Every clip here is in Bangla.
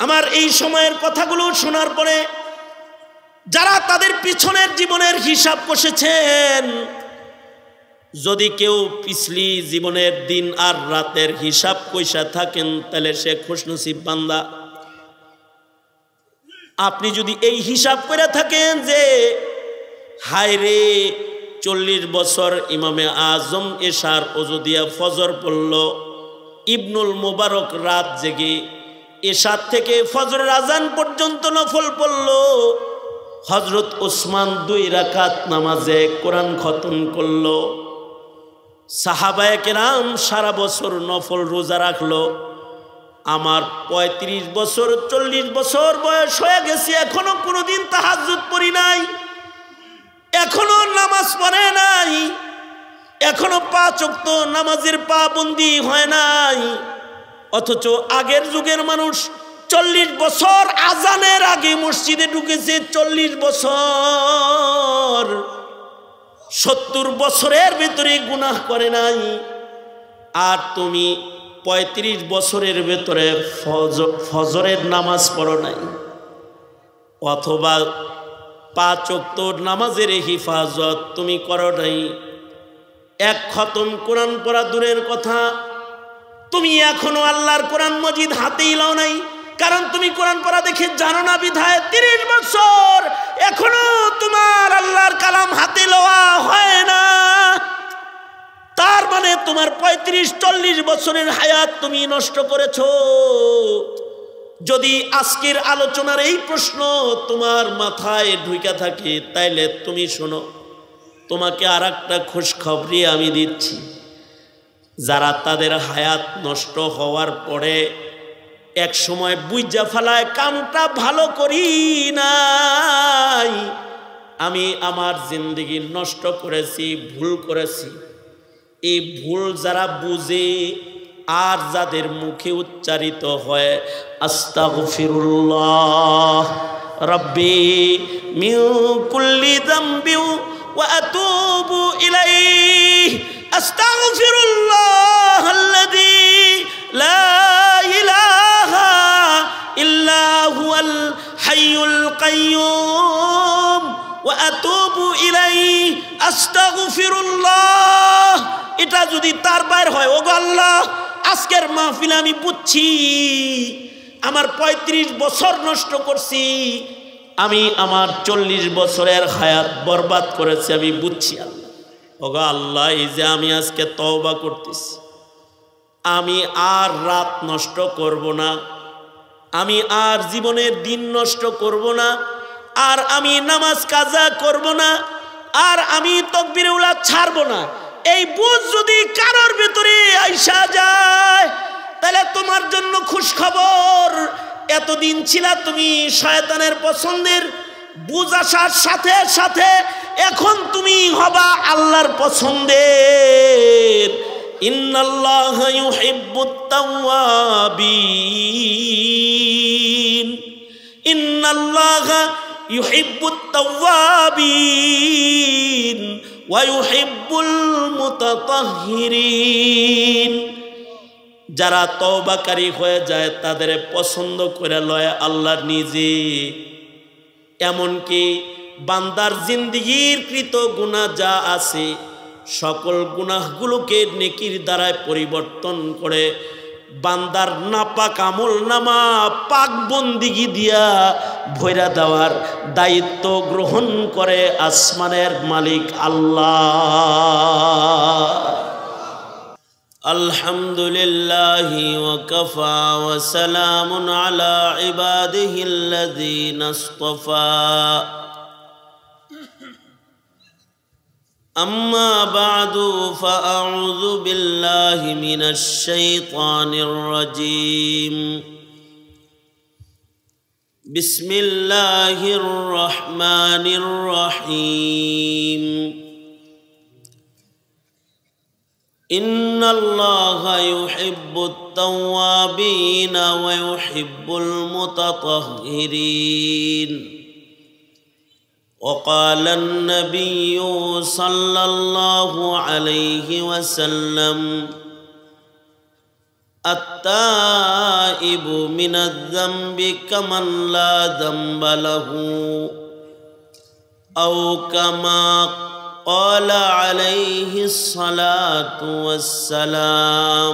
আমার এই সময়ের কথাগুলো শোনার পরে যারা তাদের পিছনের জীবনের হিসাব কষেছেন, যদি কেউ পিছলি জীবনের দিন আর রাতের হিসাব কইসা থাকেন তাহলে সে খুশনসিব বান্দা। আপনি যদি এই হিসাব করে থাকেন যে হায় রে 40 বছর ইমামে আজম এশার ওযু দিয়া ফজর পড়ল, ইবনুল মুবারক রাত জেগে এশার থেকে ফজরের আজান পর্যন্ত নফল পড়ল, হযরত ওসমান 2 রাকাত নামাজে কোরআন খতম করল, সাহাবায়ে কেরাম সারা বছর নফল রোজা রাখলো, আমার 35 বছর 40 বছর বয়স হয়ে গেছে, এখনো কোনোদিন তাহাজ্জুদ পড়ি নাই, এখনো নামাজ পড়ে নাই, এখনো 5 ওয়াক্ত নামাজের পাবন্দি হয় নাই। অথচ আগের যুগের মানুষ 40 বছর আজানের আগে মসজিদে ঢুকেছে, 40 বছর 70 বছরের ভেতরে গুনাহ করে নাই। আর তুমি 35 বছরের ভেতরে ফজরের নামাজ পড়ো নাই, অথবা 5 ওয়াক্ত নামাজের হিফাজত তুমি করো নাই, এক খতম কোরআন পড়া দূরের কথা, তুমি এখনো আল্লাহর কোরআন মজিদ হাতেই লাও নাই। কারণ তুমি কোরআন পড়া দেখে জানো না বিধায় 30 বছর এখনো তোমার আল্লাহর কালাম হাতে লওয়া হয় না। তার মানে তোমার 35-40 বছরের হায়াত তুমি নষ্ট করেছো। যদি আজকের আলোচনার এই প্রশ্ন তোমার মাথায় ঢুকে থাকে তাইলে তুমি শোনো, তোমাকে আর একটা খুশখবরি আমি দিচ্ছি। যারা তাদের হায়াত নষ্ট হওয়ার পরে এক সময় বুঝা ফেলায় কামটা ভালো করি নাই, আমি আমার জিন্দেগি নষ্ট করেছি, ভুল করেছি, এই ভুল যারা বুঝে আর যাদের মুখে উচ্চারিত হয় আস্তাগফিরুল্লাহ রাব্বি মিন কুল্লি যামবি ওয়া আতুবু ইলাইহি, আস্তাগফিরুল্লাহ আল্লাযী লা ইলাহা ইল্লা হুয়াল হাইয়ুল কাইয়্যুম ওয়া আতুবু ইলাইহি, আস্তাগফিরুল্লাহ। এটা যদি তার বাইর হয়, ওগো আল্লাহ আজকের মাহফিলে আমি বুঝছি আমার 35 বছর নষ্ট করছি, আমি আমার 40 বছরের হায়াত বরবাদ করেছি, আমি বুঝছি আল্লাহ। ওগো আল্লাহ, এই যে আমি আজকে তওবা করতেছি, আমি আর রাত নষ্ট করব না, আমি আর জীবনের দিন নষ্ট করব না, আর আমি নামাজ কাজা করব না, আর আমি তাকবীরে উলা ছাড়ব না। এই বুঝ যদি কারোর ভিতরে আইসা যায় তাহলে তোমার জন্য খুশখবর, এতদিন ছিলা তুমি শয়তানের পছন্দের, বুঝ আসার সাথে সাথে এখন তুমি হবা আল্লাহর পছন্দের। ইন্নাল্লাহা ইউহিব্বুত তাওয়াবিন, ইন্নাল্লাহা ইউহিব্বুত তাওয়াবিন ওয়া ইউহিব্বুল মুতাতাহহিরিন। যারা তওবাকারী হয়ে যায় তাদের পছন্দ করে লয় আল্লাহ নিজে। এমনকি বান্দার জিন্দেগির কৃত গুনাহ যা আছে সকল গুনাহগুলোকে নেকির দ্বারায় পরিবর্তন করে বান্দার নাপাক আমল নামা পাক বন্দিগি দিয়া ভইরা দেওয়ার দায়িত্ব গ্রহণ করে আসমানের মালিক আল্লাহ। আলহামদুলিল্লাহি ওয়া কাফা ওয়া সালামুন আলা ইবাদিহিল্লাযীনা ইসতাফা। أما بعد فأعوذ بالله من الشيطان الرجيم. بسم الله الرحمن الرحيم. إن الله يحب التوابين ويحب المتطهرين. وقال النبي صلى الله عليه وسلم: আত-তাইবু মিনাজ-যামবি কামান লা যামবা লাহু আও কামা ক্বালা আলাইহিস সালাতু ওয়াস-সালাম।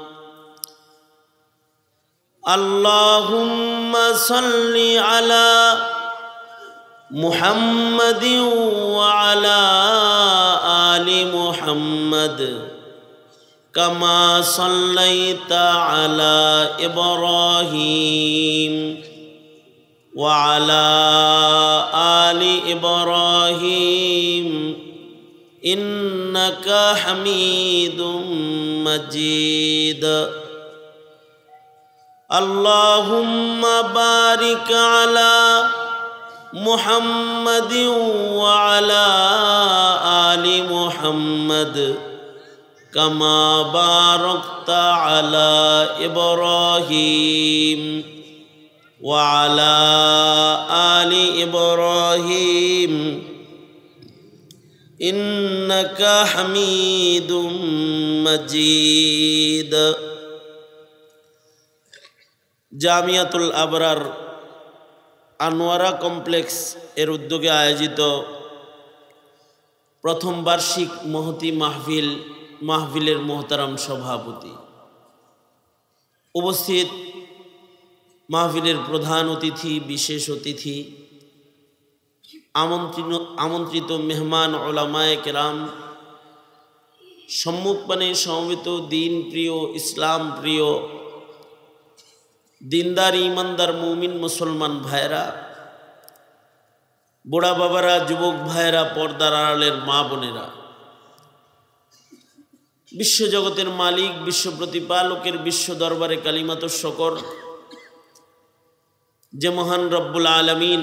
আল্লাহুম্মা সাল্লি আলা মুহাম্মাদিন ওয়া আলা আলি মুহাম্মাদ কামা সাল্লাইতা আলা ইব্রাহিম ওয়া আলা আলি ইব্রাহিম ইন্নাকা হামিদুম মাজিদ। আল্লাহুম্মা বারিক আলা মুহাম্মাদিন ওয়া আলা আলি মুহাম্মাদ কামা বারাকতা আলা ইব্রাহিম ওয়া আলা আলি ইব্রাহিম ইন্নাকা হামিদুম মাজিদ। জামিয়াতুল আবরার আনোয়ারা কমপ্লেক্স এর উদ্যোগে আয়োজিত প্রথম বার্ষিক মহতি মাহফিলের মোহতারাম সভাপতি, উপস্থিত মাহফিলের প্রধান অতিথি, বিশেষ অতিথি, আমন্ত্রিত মেহমান ওলামায়ে কেরাম, সম্মুখপানে সমবেত দিন প্রিয়, ইসলাম প্রিয়, দিনদার ইমানদার মুমিন মুসলমান ভাইরা, বুড়া বাবারা, যুবক ভাইরা, পর্দার আড়ালের মা বোনেরা, বিশ্বজগতের মালিক, বিশ্ব প্রতিপালকের বিশ্ব দরবারে কালিমাতুশ শকর যে মহান রব্বুল আলামিন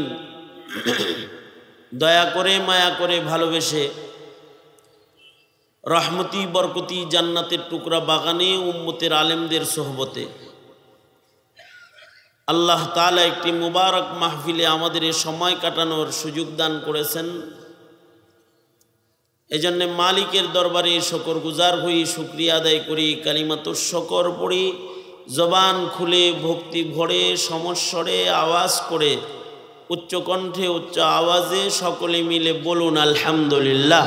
দয়া করে, মায়া করে, ভালোবেসে রহমতি বরকতি জান্নাতের টুকরা বাগানে উম্মতের আলেমদের সোহবতে আল্লাহ তাআলা একটি মুবারক মাহফিলে আমাদের এই সময় কাটানোর সুযোগ দান করেছেন। এজন্য মালিকের দরবারে শকর গুজার হই, শুকরিয়া আদায় করি, কালিমাতুশ শকর পড়ি, জবান খুলে ভক্তি ভরে সমস্বরে আওয়াজ করে উচ্চ কণ্ঠে উচ্চ আওয়াজে সকলে মিলে বলুন আলহামদুলিল্লাহ।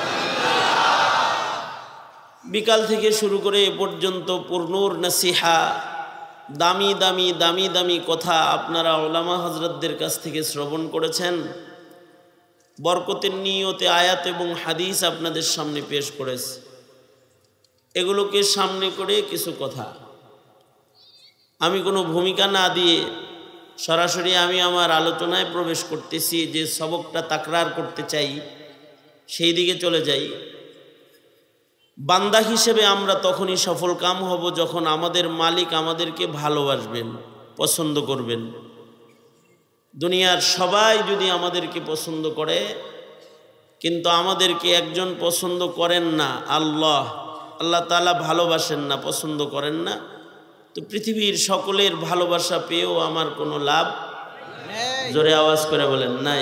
বিকাল থেকে শুরু করে এ পর্যন্ত পূর্ণর নসিহা, দামি দামি দামি দামি কথা আপনারা ওলামা হযরতদের কাছ থেকে শ্রবণ করেছেন। বরকতের নিয়তে আয়াত এবং হাদিস আপনাদের সামনে পেশ করেছে। এগুলোকে সামনে করে কিছু কথা, আমি কোনো ভূমিকা না দিয়ে সরাসরি আমি আমার আলোচনায় প্রবেশ করতেছি। যে সবকটা তাকরার করতে চাই সেই দিকে চলে যাই। বান্দা হিসেবে আমরা তখনই সফল কাম হব যখন আমাদের মালিক আমাদেরকে ভালোবাসবেন, পছন্দ করবেন। দুনিয়ার সবাই যদি আমাদেরকে পছন্দ করে, কিন্তু আমাদেরকে একজন পছন্দ করেন না, আল্লাহ তাআলা ভালোবাসেন না, পছন্দ করেন না, তো পৃথিবীর সকলের ভালোবাসা পেয়েও আমার কোনো লাভ নেই। জোরে আওয়াজ করে বলেন নাই।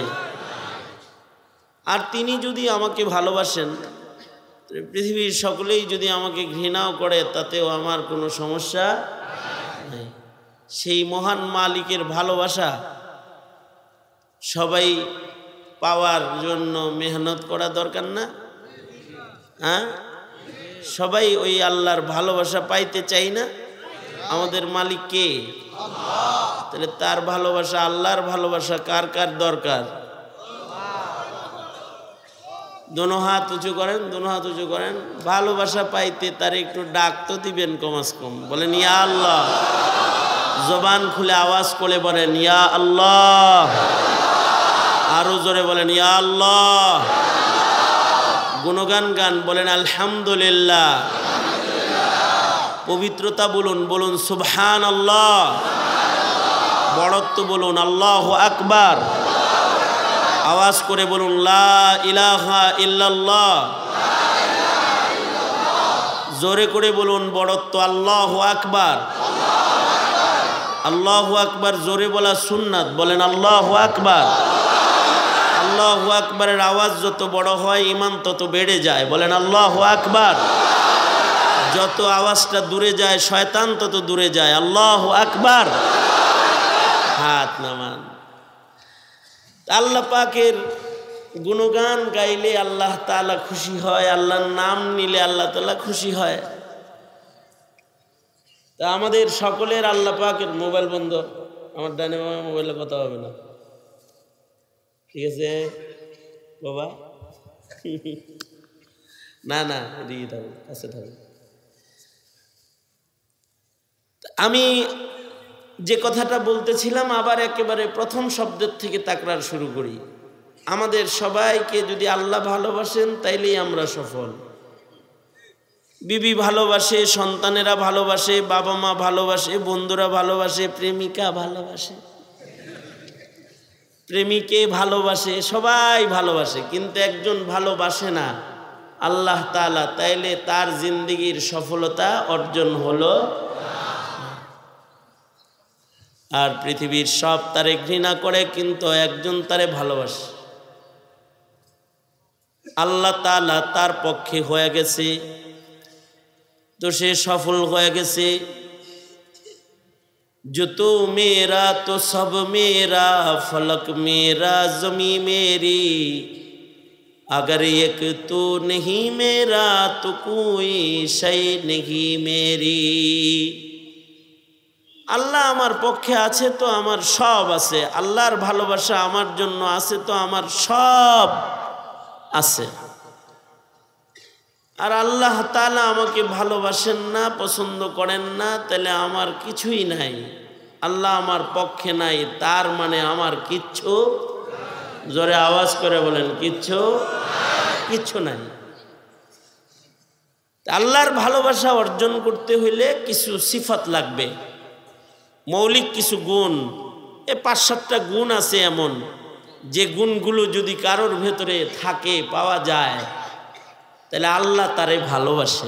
আর তিনি যদি আমাকে ভালোবাসেন, পৃথিবীর সকলেই যদি আমাকে ঘৃণাও করে, তাতেও আমার কোনো সমস্যা নেই। সেই মহান মালিকের ভালোবাসা সবাই পাওয়ার জন্য মেহনত করা দরকার না? হ্যাঁ, সবাই ওই আল্লাহর ভালোবাসা পাইতে চাই না? আমাদের মালিক কে? তাহলে তার ভালোবাসা, আল্লাহর ভালোবাসা কার কার দরকার? দোনো হাত উঁচু করেন, দোনো হাত উঁচু করেন। ভালোবাসা পাইতে তার একটু ডাক তো দিবেন কমাস কম। বলেন ইয়া আল্লাহ। জবান খুলে আওয়াজ করে বলেন ইয়া আল্লাহ। আরো জোরে বলেন ইয়া আল্লাহ। গুণগান গান, বলেন আলহামদুলিল্লাহ। পবিত্রতা বলুন, বলুন সুবহানাল্লাহ। বড়ত্ব বলুন আল্লাহু আকবার। আওয়াজ করে বলুন লা ইলাহা ইল্লাল্লাহ। জোরে করে বলুন বড়ত্ব আল্লাহু আকবার। আল্লাহু আকবার জোরে বলা সুন্নাত। বলেন আল্লাহু আকবার। আল্লাহু আকবারের আওয়াজ যত বড় হয়, ঈমান তত বেড়ে যায়। বলেন আল্লাহু আকবার। যত আওয়াজটা দূরে যায় শয়তান তত দূরে যায়। আল্লাহু আকবার। হাত নামান। আল্লাহ পাকের গুণগান গাইলে আল্লাহ তাআলা খুশি হয়, আল্লাহর নাম নিলে আল্লাহ তাআলা খুশি হয়। তা আমাদের সকলের আল্লাহ পাকের মোবাইল বন্ধ, আমার ডানে বামে মোবাইলে কথা হবে না, ঠিক আছে বাবা? না না, এদিকে থাকবে, কাছে থাকবে। আমি যে কথাটা বলতেছিলাম আবার একেবারে প্রথম শব্দের থেকে তাকরার শুরু করি। আমাদের সবাইকে যদি আল্লাহ ভালোবাসেন তাইলেই আমরা সফল। বিবি ভালোবাসে, সন্তানেরা ভালোবাসে, বাবা মা ভালোবাসে, বন্ধুরা ভালোবাসে, প্রেমিকা ভালোবাসে, প্রেমিকে ভালোবাসে, সবাই ভালোবাসে, কিন্তু একজন ভালোবাসে না, আল্লাহ তাআলা, তাইলে তার জিন্দেগির সফলতা অর্জন হলো। আর পৃথিবীর সব তারে ঘৃণা করে, কিন্তু একজন তারে ভালোবাসে, আল্লাহ তাআলা তার পক্ষে হয়ে গেছে, তো সে সফল হয়ে গেছে। जो तू मेरा तो सब मेरा, फलक मेरा जमी मेरी, अगर एक तू नहीं मेरा तो कोई शय नहीं मेरी। আল্লাহ আমার পক্ষে আছে তো আমার সব আছে, আল্লাহর ভালোবাসা আমার জন্য আছে তো আমার সব আছে। আর আল্লাহ তাআলা আমাকে ভালোবাসেন না, পছন্দ করেন না, তাহলে আমার কিছুই নাই। আল্লাহ আমার পক্ষে নাই, তার মানে আমার কিচ্ছু, জোরে আওয়াজ করে বলেন, কিচ্ছু নাই। আল্লাহর ভালোবাসা অর্জন করতে হইলে কিছু সিফাত লাগবে, মৌলিক কিছু গুণ। ৫-৭টা গুণ আছে এমন, যে গুণগুলো যদি কারোর ভেতরে থাকে, পাওয়া যায়, তাহলে আল্লাহ তারে ভালোবাসে।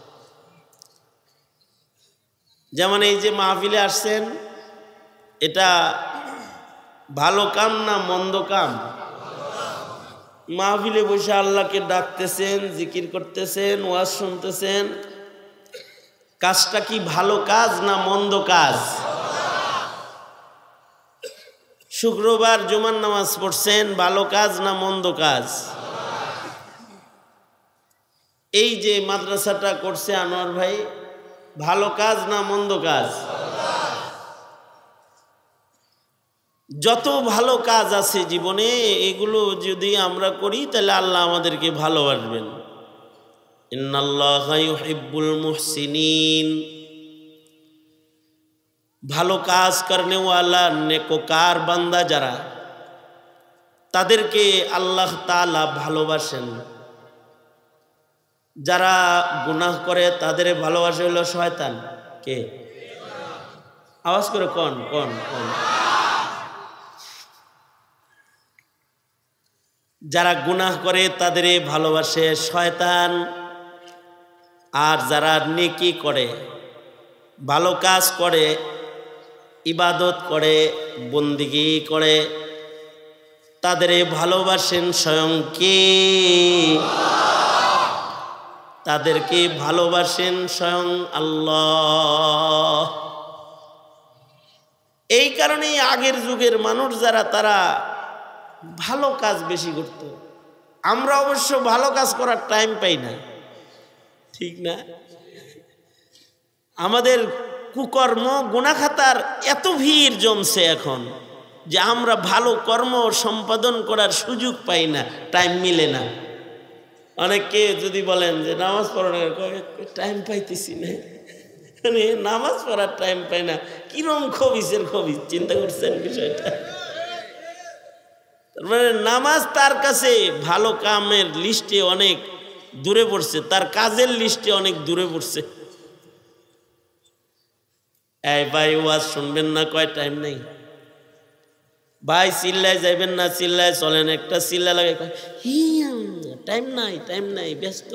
যেমন এই যে মাহফিলে আসছেন, এটা ভালো কাম না মন্দ কাম? মাহফিলে বসে আল্লাহকে ডাকতেছেন, জিকির করতেছেন, ওয়াজ শুনতেছেন, কাজটা কি ভালো কাজ না মন্দ কাজ? শুক্রবার জুমার নামাজ পড়ছেন, ভালো কাজ না মন্দ কাজ? এই যে মাদ্রাসাটা করছে আনোয়ার ভাই, ভালো কাজ না মন্দ কাজ? যত ভালো কাজ আছে জীবনে, এগুলো যদি আমরা করি তাহলে আল্লাহ আমাদেরকে ভালোবাসবেন। ইন্নাল্লাহা ইউহিব্বুল মুহসিনিন। ভালো কাজ করনে ওয়ালা নেককার বান্দা যারা, তাদেরকে আল্লাহ তাআলা ভালোবাসেন। যারা গুনাহ করে তাদের ভালোবাসা হলো শয়তান। কে? আওয়াজ করে কোন? যারা গুনাহ করে তাদের ভালোবাসে শয়তান। আর যারা নেকি করে, ভালো কাজ করে, ইবাদত করে, বন্দিগি করে, তাদের ভালোবাসেন স্বয়ং কে? তাদেরকে ভালোবাসেন স্বয়ং আল্লাহ। এই কারণেই আগের যুগের মানুষ যারা, তারা ভালো কাজ বেশি করত। আমরা অবশ্য ভালো কাজ করার টাইম পাই না, ঠিক না? আমাদের কুকর্ম গুনাহখাতার এত ভিড় জমছে এখন যে আমরা ভালো কর্ম সম্পাদন করার সুযোগ পাই না, টাইম মিলে না। অনেককে যদি বলেন যে নামাজ পড়ানোর টাইম পাইতেছি না, মানে নামাজ পড়ার টাইম পাই না, কিরম খবিসের খবিস, চিন্তা করছেন বিষয়টা? মানে নামাজ তার কাছে ভালো কামের লিস্টে অনেক দূরে পড়ছে, তার কাজের লিস্টে অনেক দূরে পড়ছে। এই ভাই ওয়াজ শুনবেন না, কয় টাইম নেই ভাই, চিল্লায় যাইবেন না, চিল্লায় চলেন, একটা চিল্লা লাগে, টাইম নাই, ব্যস্ত।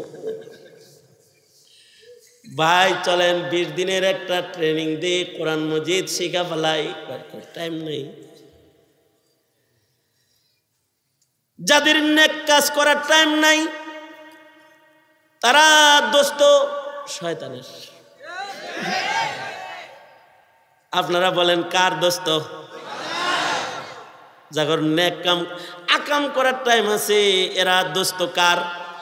ভাই চলেন 20 দিনের একটা ট্রেনিং দিয়ে কোরআন মজিদ শিখা ফেলাই, টাইম নেই। যাদের নেক কাজ করার টাইম নাই, তারা দোস্ত শয়তানের। আপনারা বলেন কার দোস্ত? যাগর নেক কাম আকাম করার টাইম আছে এরা দোস্ত কার?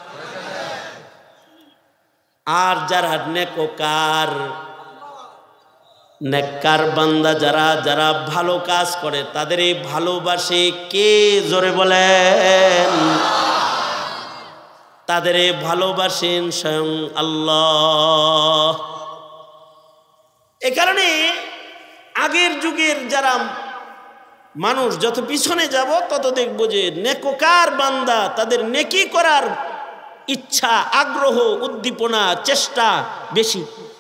আর যারা নেককার নেককার বান্দা যারা যারা ভালো কাজ করে তাদের এই ভালোবাসে কে? জোরে বলেন। তাদের এই ভালোবাসেন স্বয়ং আল্লাহ। এ কারণে আগের যুগের যারা মানুষ যত পিছনে যাব তত দেখব যে নেককার বান্দা তাদের নেকি করার ইচ্ছা, আগ্রহ, উদ্দীপনা, চেষ্টা বেশি।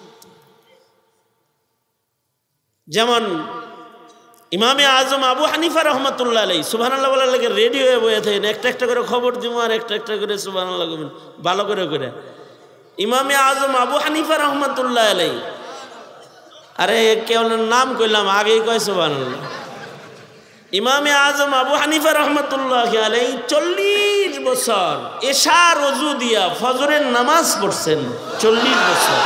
যেমন ইমামে আজম আবু হানিফা রহমতুল্লাহ আলাইহি, সুবহানাল্লাহ বলার লাগে রেডি হয়ে বসে থাকেন, একটা একটা করে খবর দিব আর একটা একটা করে সুবহানাল্লাহ করবেন ভালো করে করে। ইমামে আজম আবু হানিফা রহমতুল্লাহ আলাইহি, আরে কেউ নাম কইলাম আগেই কয় সুবহানাল্লাহ। ইমামে আজম আবু হানিফা রহমতুল্লাহ আলাইহি 40 বছর এশার ওযু দিয়া ফজরের নামাজ পড়ছেন। 40 বছর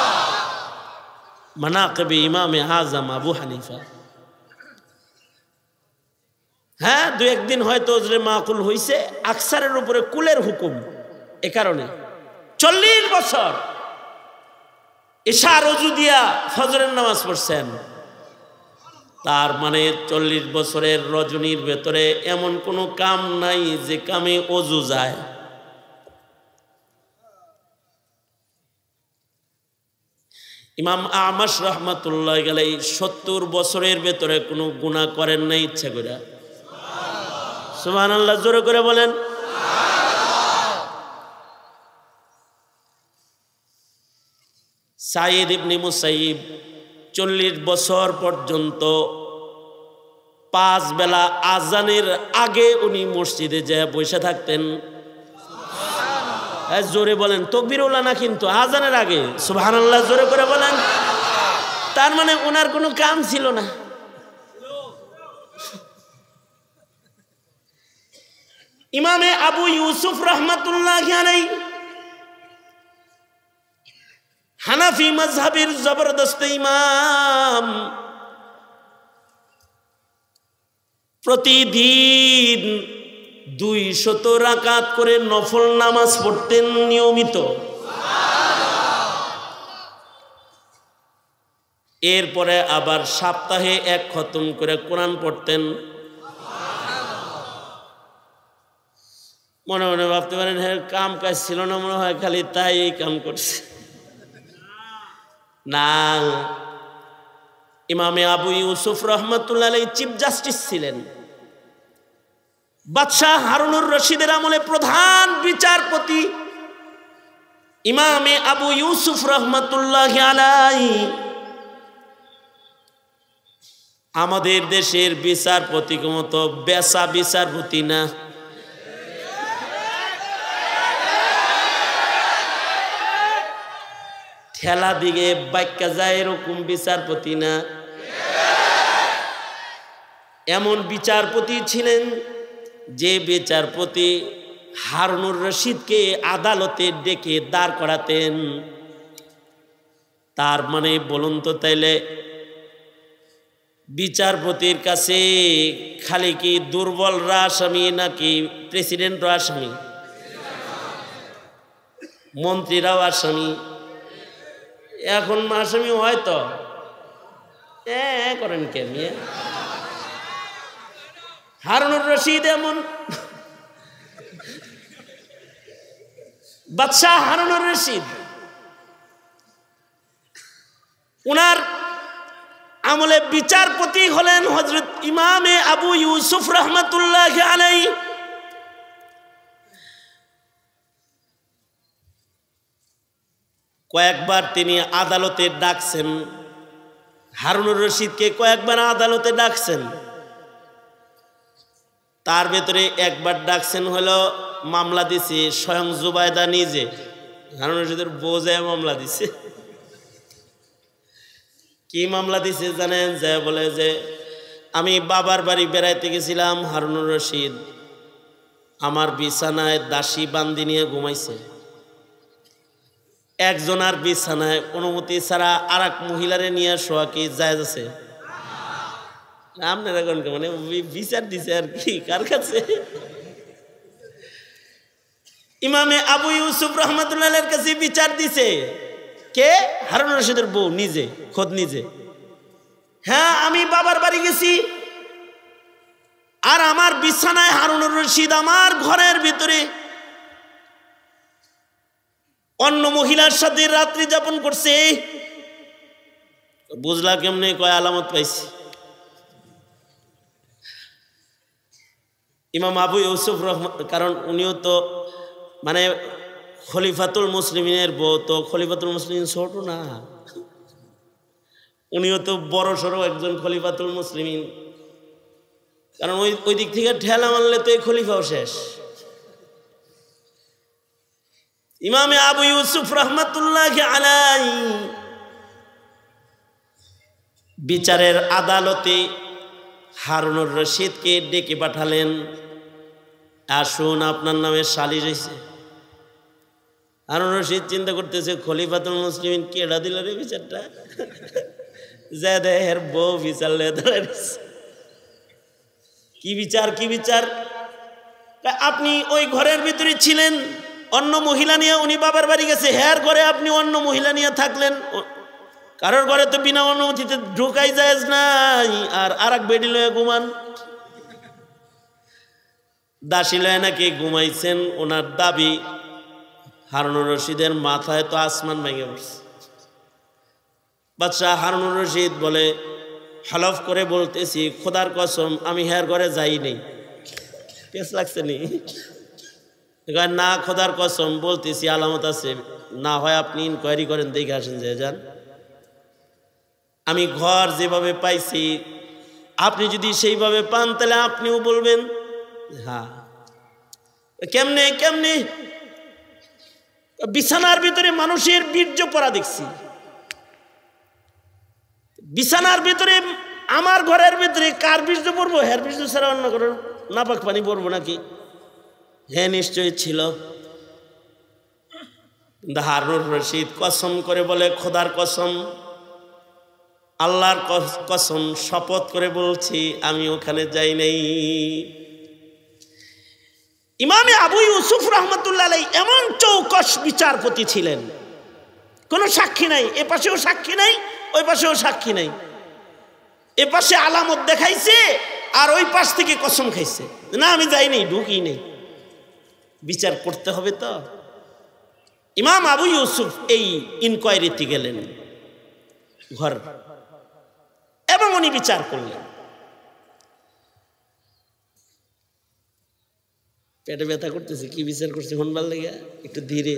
মানাকিবে ইমামে আজম আবু হানিফা। হ্যাঁ, দু একদিন হয়তো ওজরে মাকুল হইছে, আকসারের উপরে কুলের হুকুম। এ কারণে 40 বছর এশার ওযু দিয়া ফজরের নামাজ পড়ছেন। তার মানে 40 বছরের রজনীর ভেতরে এমন কোনো কাম নাই যে কামে ওযু যায়। ইমাম আমাশ রহমতুল্লাহ আলাইহি 70 বছরের ভেতরে কোনো গুনাহ করেন নাই ইচ্ছা করে। সুবহানাল্লাহ জোরে করে বলেন। সাঈদ ইবনে মুসাইয়িব 40 বছর পর্যন্ত 5 বেলা আজানের আগে উনি মসজিদে যায় বসে থাকতেন। জোরে বলেন, তাকবীরুল্লাহ না কিন্তু আজানের আগে। সুবহানাল্লাহ জোরে করে বলেন। তার মানে ওনার কোনো কাম ছিল না। ইমামে আবু ইউসুফ রহমাতুল্লাহ আলাইহি হানাফি মাযহাবের জবরদস্ত ইমাম, প্রতিদিন 200 রাকাত করে নফল নামাজ পড়তেন নিয়মিত। এরপরে আবার সপ্তাহে 1 খতম করে কোরআন পড়তেন। মনে মনে ভাবতে পারেন হ্যাঁ কাম কাজ ছিল না মনে হয়, খালি তাই এই কাম করছে না। ইমামে আবু ইউসুফ রহমতুল্লাহ আলাইহি চিফ জাস্টিস ছিলেন। বাদশাহ হারুনুর রশিদের আমলে প্রধান বিচারপতি ইমামে আবু ইউসুফ রহমতুল্লাহ আলাইহি আমাদের দেশের বিচারপতির মতো বেসা বিচারপতি না। ঠেলা দিকে বাইক্কা যায় এরকম বিচারপতি না। এমন বিচারপতি ছিলেন যে বিচারপতি হারুনুর রশিদকে আদালতে ডেকে দাঁড় করাতেন। তার মানে বলুন তো তাইলে বিচারপতির কাছে খালি কি দুর্বলরা আসামি নাকি প্রেসিডেন্টরা আসামি? মন্ত্রীরাও আসামি। এখন আসামি হয়তো করেন কে মিয়া? হারুনুর রশিদ এমন বাদশাহ হারুনুর রশিদ, উনার আমলে বিচারপতি হলেন হযরত ইমামে আবু ইউসুফ রহমতুল্লাহ আলাইহি। কয়েকবার তিনি আদালতে ডাকছেন, হারুনুর রশিদকে কয়েকবার আদালতে ডাকছেন। তার ভেতরে একবার ডাকছেন হলো মামলা দিছে স্বয়ং জুবাইদা নিজে, হারুনুর রশিদের বউ যায় মামলা দিছে। কি মামলা দিছে জানেন? যে বলে যে আমি বাবার বাড়ি বেড়াইতে গেছিলাম, হারুনুর রশিদ আমার বিছানায় দাসী বান্দি নিয়ে ঘুমাইছে। একজনের বিছানায় অনুমতি ছাড়া আর এক মহিলারে নিয়ে শোয়া কি জায়েজ আছে? আপনারা কোন মানে বিচার দিছে আর কি কার কাছে? ইমামে আবু ইউসুফ রহমতুল্লাহের কাছে বিচার দিছে কে? হারুন রশিদের বউ নিজে, খোদ নিজে। হ্যাঁ, আমি বাবার বাড়ি গেছি আর আমার বিছানায় হারুনুর রশিদ আমার ঘরের ভিতরে অন্য মহিলার সাথে রাত্রি যাপন করছে। বুঝলা কেমনে? কয় আলামত পাইছি। ইমাম আবু ইউসুফ রহমান, কারণ উনিও তো মানে খলিফাতুল মুসলিমিনের বউ, তো খলিফাতুল মুসলিমিন ছোট না, উনিও তো বড় সড়ো একজন খলিফাতুল মুসলিমিন। কারণ ওই দিক থেকে ঠেলা মারলে তো এই খলিফাও শেষ। ইমামে আবু ইউসুফ রহমাতুল্লাহ আলাইহি বিচারের আদালতে হারুনুর রশিদকে ডেকে পাঠালেন, আসুন আপনার নামে সালিশ হয়েছে। হারুনুর রশিদ চিন্তা করতেছে খলিফাতুল মুসলিমিন কেডা দিল রে বিচারটা, যা দেহের বউ বিচার লে কি বিচার, কি বিচার? আপনি ওই ঘরের ভিতরে ছিলেন, অন্য মহিলা নিয়ে উনি বাবার বাড়ি গেছে, হ্যার ঘরে আপনি অন্য মহিলা নিয়ে থাকলেন। কারোর ঘরে তো বিনা অনুমতিতে ঢুকাই যায় নাই, আর এক বেডি লয়ে ঘুমান। দাসী লয়ে নাকি ঘুমাইছেন, ওনার দাবি হারুনুর রশিদের মাথায় তো আসমান ভেঙে উঠছে। বাদশাহ হারুনুর রশিদ বলে, হলফ করে বলতেছি খোদার কসম আমি হ্যার ঘরে যাই নেই। পেস লাগছে নি? না খোদার কসম বলতেছি, আলামত আছে, না হয় আপনি ইনকোয়ারি করেন, দেখে আসেন যে যান। আমি ঘর যেভাবে পাইছি আপনি যদি সেইভাবে পান তাহলে আপনিও বলবেন। হ্যাঁ, কেমনে কেমনে? বিছানার ভিতরে মানুষের বীর্য পড়া দেখছি, বিছানার ভিতরে আমার ঘরের ভিতরে কার বীর্য পড়বো? হ্যার বীর্য ছাড়া অন্য ঘরের নাপাক পানি পড়বো নাকি? হ্যাঁ, নিশ্চয়ই ছিল। হারুনুর রশিদ কসম করে বলে, খোদার কসম, আল্লাহর কসম, শপথ করে বলছি আমি ওখানে যাই নাই। ইমামে আবু ইউসুফ রহমতুল্লাহ আলাইহি এমন চৌকস বিচারপতি ছিলেন, কোনো সাক্ষী নাই, এ পাশেও সাক্ষী নাই, ওই পাশেও সাক্ষী নাই। এ পাশে আলামত দেখাইছে আর ওই পাশ থেকে কসম খাইছে, না আমি যাইনি, ঢুকি নেই। বিচার করতে হবে তো। ইমাম আবু ইউসুফ এই ইনকোয়ারিতে গেলেন ঘর, এবং উনি বিচার করলেন। পেটে ব্যথা করতেছে, কি বিচার করছে হনবার লেগে? একটু ধীরে।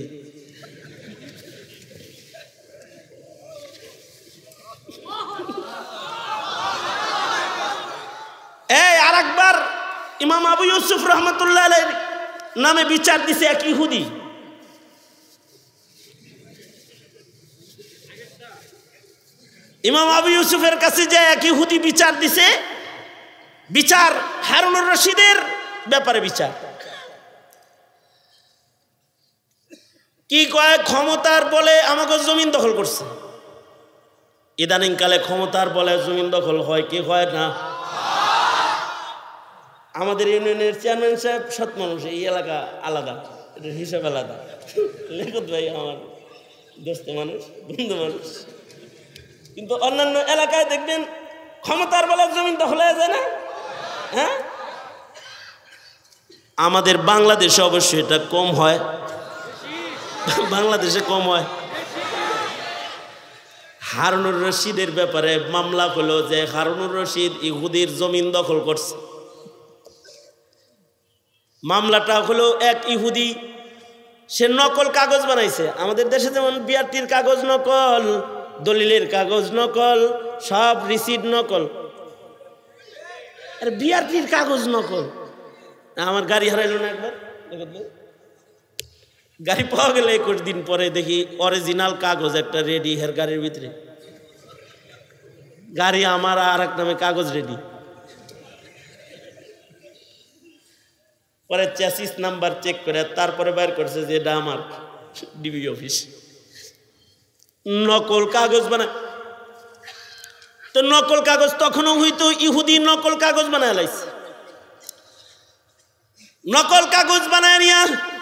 এই আর একবার ইমাম আবু ইউসুফ রহমতুল্লাহ আলাইহির নামে বিচার দিছে এক ইহুদি। ইমাম আবু ইউসুফের কাছে যে এক ইহুদি বিচার দিছে, বিচার হারুনুর রশিদের ব্যাপারে বিচার। কি কয়? ক্ষমতার বলে আমাকে জমিন দখল করছে। ইদানিং কালে ক্ষমতার বলে জমিন দখল হয় কি হয় না? আমাদের ইউনিয়নের চেয়ারম্যান সাহেব সৎ মানুষ, এই এলাকা আলাদা, এটার হিসাব আলাদা। লেখত ভাই আমার দোস্ত মানুষ, বন্ধু মানুষ, কিন্তু অন্যান্য এলাকায় দেখবেন ক্ষমতার বলে জমিন দখল হয়ে যায় না? হ্যাঁ, আমাদের বাংলাদেশে অবশ্যই এটা কম হয়, বাংলাদেশে কম হয়। হারুনুর রশিদের ব্যাপারে মামলা হলো যে হারুনুর রশিদ ইহুদির জমিন দখল করছে। মামলাটা হলো এক ইহুদি, সে নকল কাগজ বানাইছে। আমাদের দেশে যেমন বিআরটির কাগজ নকল, দলিলের কাগজ নকল, সব রিসিট নকল, আর বিআরটির কাগজ নকল। আমার গাড়ি হারাইল না একবার, গাড়ি পাওয়া গেলে 21 দিন পরে দেখি অরিজিনাল কাগজ একটা রেডি হের গাড়ির ভিতরে। গাড়ি আমার আর এক নামে কাগজ রেডি। পরে চ্যাসিস নাম্বার চেক করে তারপরে বাইর করছে যে এটা আমার ডিবি অফিস। নকল কাগজ বানায়। তো নকল কাগজ তখনও হইতো, ইহুদি নকল কাগজ বানায় লাইছে। নকল কাগজ বানায় নিয়া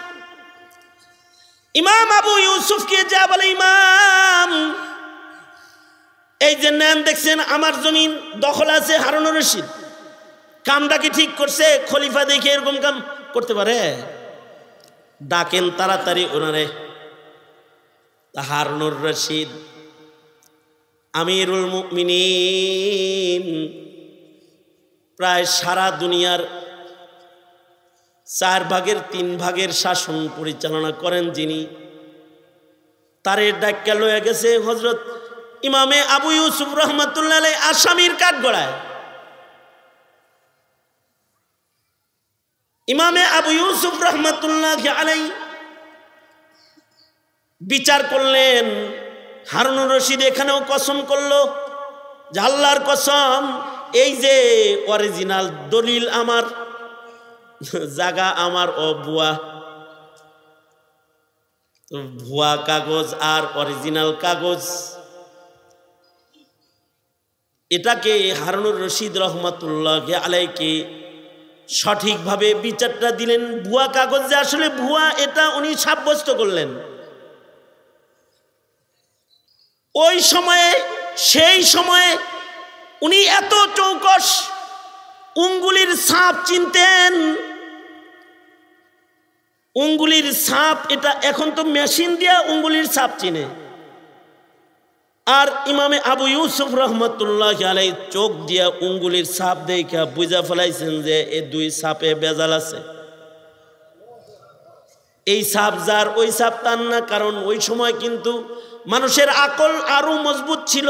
ইমাম আবু ইউসুফকে যা বলে, ইমাম এই যে নেন দেখছেন আমার জমিন দখল আছে হারুনুর রশিদ, কামটা কি ঠিক করছে? খলিফা দেখে এরকম কাম করতে পারে? ডাকেন তাড়াতাড়ি ওনারে। হারুনুর রশিদ আমিরুল মুমিনিন, প্রায় সারা দুনিয়ার 4/3 শাসন পরিচালনা করেন যিনি, তারে ডাক্কা লয়ে গেছে হযরত ইমামে আবু ইউসুফ রহমাতুল্লাহ আলাইহি আসামির কাঠগড়ায়। ইমামে আবু ইউসুফ রহমাতুল্লাহ আলাইহি বিচার করলেন। হারুনুর রশিদ এখানেও কসম করলো যে আল্লাহর কসম, এই যে অরিজিনাল দলিল আমার, জায়গা আমার, ও ভুয়া কাগজ আর অরিজিনাল কাগজ, এটাকে হারুনুর রশিদ রহমাতুল্লাহ আলাইকে সঠিকভাবে বিচারটা দিলেন। ভুয়া কাগজ যে আসলে ভুয়া এটা উনি সাব্যস্ত করলেন। ওই সময়ে, সেই সময়ে উনি এত চৌকস, উঙ্গুলির ছাপ চিনতেন। উঙ্গুলির ছাপ, এটা এখন তো মেশিন দিয়া উঙ্গুলির ছাপ চিনে। আর ইমামে আবু ইউসুফ রহমতুল্লাহ আলাইহি চোখ দিয়া উঙ্গুলির ছাপ দেখা বুঝা ফেলাইছেন যে এই দুই ছাপে বেজাল আছে। এই ছাপ যার, ওই ছাপ তার না। কারণ ওই সময় কিন্তু মানুষের আকল আরো মজবুত ছিল।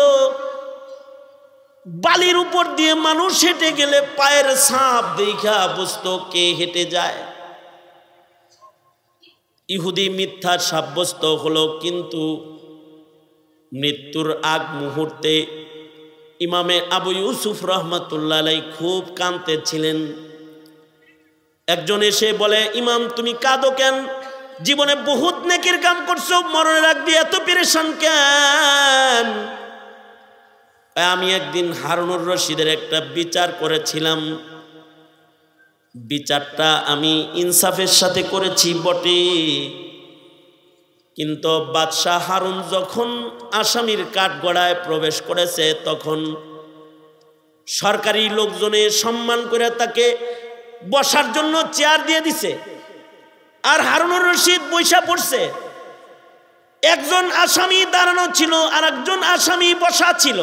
বালির উপর দিয়ে মানুষ হেঁটে গেলে পায়ের ছাপ দেখা বুঝতো কে হেঁটে যায়। ইহুদি মিথ্যা সাব্যস্ত হলো, কিন্তু মৃত্যুর আগ মুহূর্তে ইমামে আবু ইউসুফ রহমাতুল্লাহ আলাইহি খুব কাঁদতেছিলেন। একজন এসে বলে, ইমাম তুমি কাঁদো কেন? জীবনে বহুত নেকির কাম করছো, মরণের আগ দিয়ে এত পেরেশান কেন? আমি একদিন হারুনুর রশিদের একটা বিচার করেছিলাম, বিচারটা আমি ইনসাফের সাথে করেছি বটে, কিন্তু বাদশাহ হারুন যখন আসামির কাঠগড়ায় প্রবেশ করেছে তখন সরকারি লোকজনে সম্মান করে তাকে বসার জন্য চেয়ার দিয়ে দিছে, আর হারুনুর রশিদ বইসা পড়ছে। একজন আসামি দাঁড়ানো ছিল আর একজন আসামি বসা ছিল।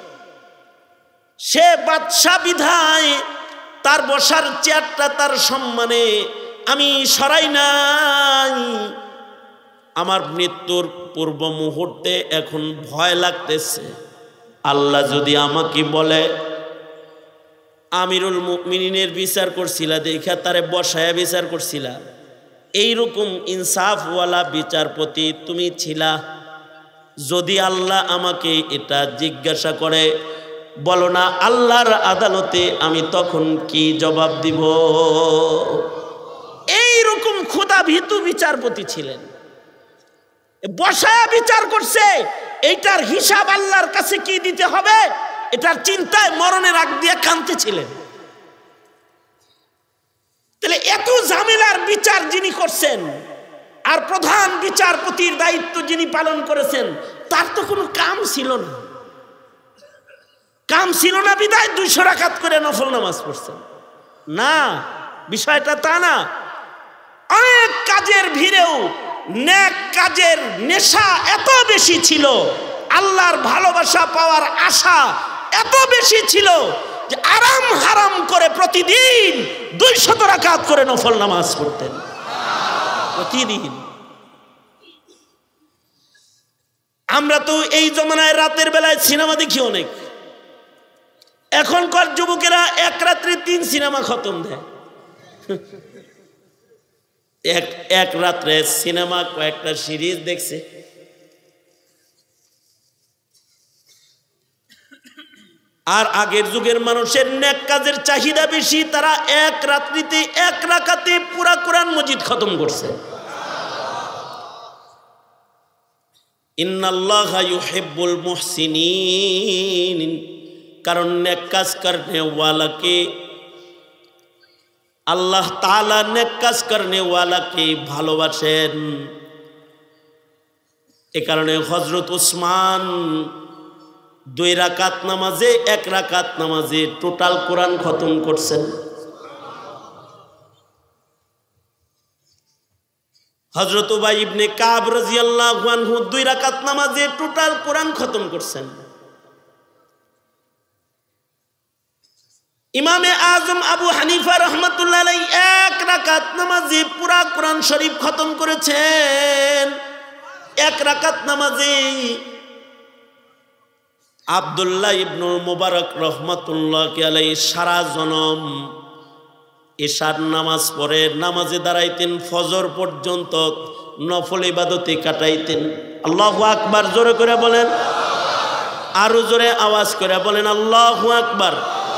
সে বাদশা বিধায় তার বসার চেয়ারটা তার সম্মানে আমি সরাই নাই। আমার মৃত্যুর পূর্ব মুহূর্তে এখন ভয় লাগতেছে, আল্লাহ যদি আমাকে বলে আমিরুল মুমিনিনের বিচার করছিলা দেখা তারে বসায়া বিচার করছিলা, এইরকম ইনসাফওয়ালা বিচারপতি তুমি ছিলা, যদি আল্লাহ আমাকে এটা জিজ্ঞাসা করে, বলো না আল্লাহর আদালতে আমি তখন কি জবাব দিব? এইরকম খোদা ভীতু বিচারপতি ছিলেন। বসায়া বিচার করছে, এইটার হিসাব আল্লাহর কাছে কি দিতে হবে এটার চিন্তায় মরণের আগ দিয়ে কাঁদতেছিলেন। তাহলে এত ঝামেলার বিচার যিনি করছেন আর প্রধান বিচারপতির দায়িত্ব যিনি পালন করেছেন, তার তো কোনো কাম ছিল না। কাম ছিল না বিদায় 200 রাকাত করে নফল নামাজ পড়ছেন না, বিষয়টা তা না। অনেক কাজের ভিড়েও নেক কাজের নেশা এত বেশি ছিল, আল্লাহর ভালোবাসা পাওয়ার আশা এত বেশি ছিল যে আরাম হারাম করে প্রতিদিন 200 রাকাত করে নফল নামাজ পড়তেন প্রতিদিন। আমরা তো এই জমানায় রাতের বেলায় সিনেমা দেখি অনেক। এখনকার যুবকেরা এক রাত্রে 3 সিনেমা খতম দেয়। এক রাত্রে সিনেমা কয়েকটা সিরিজ দেখছে। আর আগের যুগের মানুষের নেক কাজের চাহিদা বেশি, তারা এক রাত্রিতে 1 রাকাতে পুরা কোরআন মজিদ খতম করছে। ইন্নাল্লাহা ইউহিব্বুল মুহসিনিন, কারণ নেক কাজ করনে ওয়ালাকে আল্লাহ তাআলা নেক কাজ করনে ওয়ালাকে ভালোবাসেন। এ কারণে হযরত উসমান 2 রাকাত নামাজে 1 রাকাত নামাজে টোটাল কোরআন খতম করছেন। হযরত উবাই ইবনে কাব রাদিয়াল্লাহু আনহু 2 রাকাত নামাজে টোটাল কোরআন খতম করছেন। ইমামে আজম আবু হানিফা রাহমাতুল্লাহ আলাইহি 1 রাকাত নামাজে পুরা কোরআন শরীফ খতম করেছেন। 1 রাকাত নামাজে আব্দুল্লাহ ইবনুল মুবারক রাহমাতুল্লাহি আলাইহি সারা জনম এশার নামাজ পড়ে নামাজে দাঁড়াইতেন, ফজর পর্যন্ত নফল ইবাদতে কাটাইতেন। আল্লাহু আকবার জোরে করে বলেন, আরো জোরে আওয়াজ করে বলেন আল্লাহু আকবার।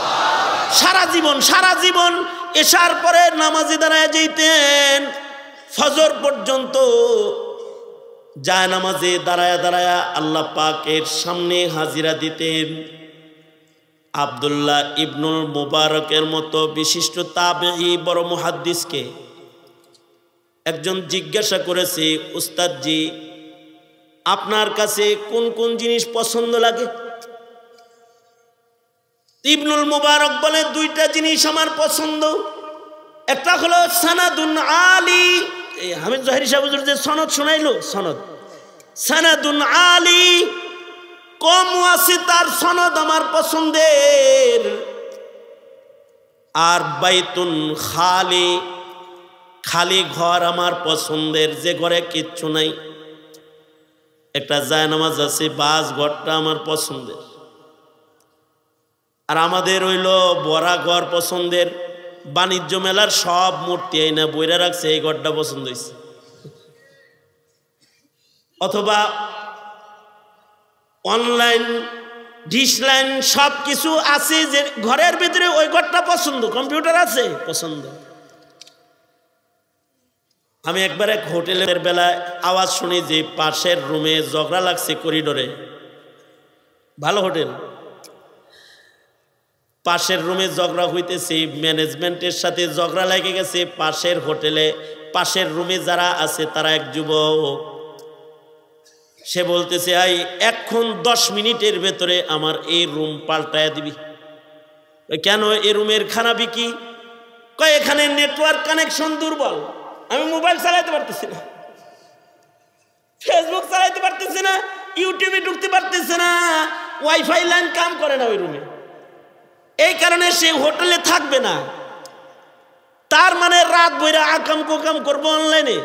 সারা জীবন এশার পরে নামাজে দাঁড়ায় যাইতেন, ফজর পর্যন্ত যায় নামাজে দাঁড়ায়া আল্লাহ পাকের সামনে হাজিরা দিতেন। আব্দুল্লাহ ইবনুল মুবারকের মতো বিশিষ্ট তাবেঈ বড় মুহাদ্দিসকে একজন জিজ্ঞাসা করেছে, উস্তাদজি আপনার কাছে কোন কোন জিনিস পছন্দ লাগে? ইবনুল মুবারক বলে 2টা জিনিস আমার পছন্দ। একটা হলো সানাদুন আলী, এই হামিদ জহির সাহেব হুজুর যে সনদ শোনাইলো, সানাদুন আলী, কম আছে তার সনদ আমার পছন্দের। আর বাইতুন খালি, খালি ঘর আমার পছন্দের, যে ঘরে কিচ্ছু নাই, একটা জায়নামাজ আছে, বাস ঘরটা আমার পছন্দের। আর আমাদের হইল বড়া ঘর পছন্দের, বাণিজ্য মেলার সব মূর্তি এই না বইরা রাখছে, এই ঘরটা পছন্দ হয়েছে। অথবা অনলাইন ডিশ লাইন সব কিছু আছে যে ঘরের ভিতরে ওই ঘরটা পছন্দ, কম্পিউটার আছে পছন্দ। আমি একবার এক হোটেলের বেলায় আওয়াজ শুনি যে পাশের রুমে ঝগড়া লাগছে করিডোরে, ভালো হোটেল, পাশের রুমে ঝগড়া হইতেছে, ম্যানেজমেন্টের সাথে ঝগড়া লেগে গেছে পাশের হোটেলে। পাশের রুমে যারা আছে তারা এক যুবক, সে বলতেছে এখন 10 মিনিটের ভেতরে আমার এই রুম পাল্টায় দিবি। কেন? এই রুমের খারাপই কি? কয় এখানে নেটওয়ার্ক কানেকশন দুর্বল, আমি মোবাইল চালাইতে পারতেছি না, ফেসবুক চালাইতে পারতেছি না, ইউটিউবে ঢুকতে পারতেছে না, ওয়াইফাই লাইন কাম করে না ওই রুমে, এই কারণে সে হোটেলে থাকবে না। তার মানে রাত বইরা আকাম কোকাম করবো অনলাইনে,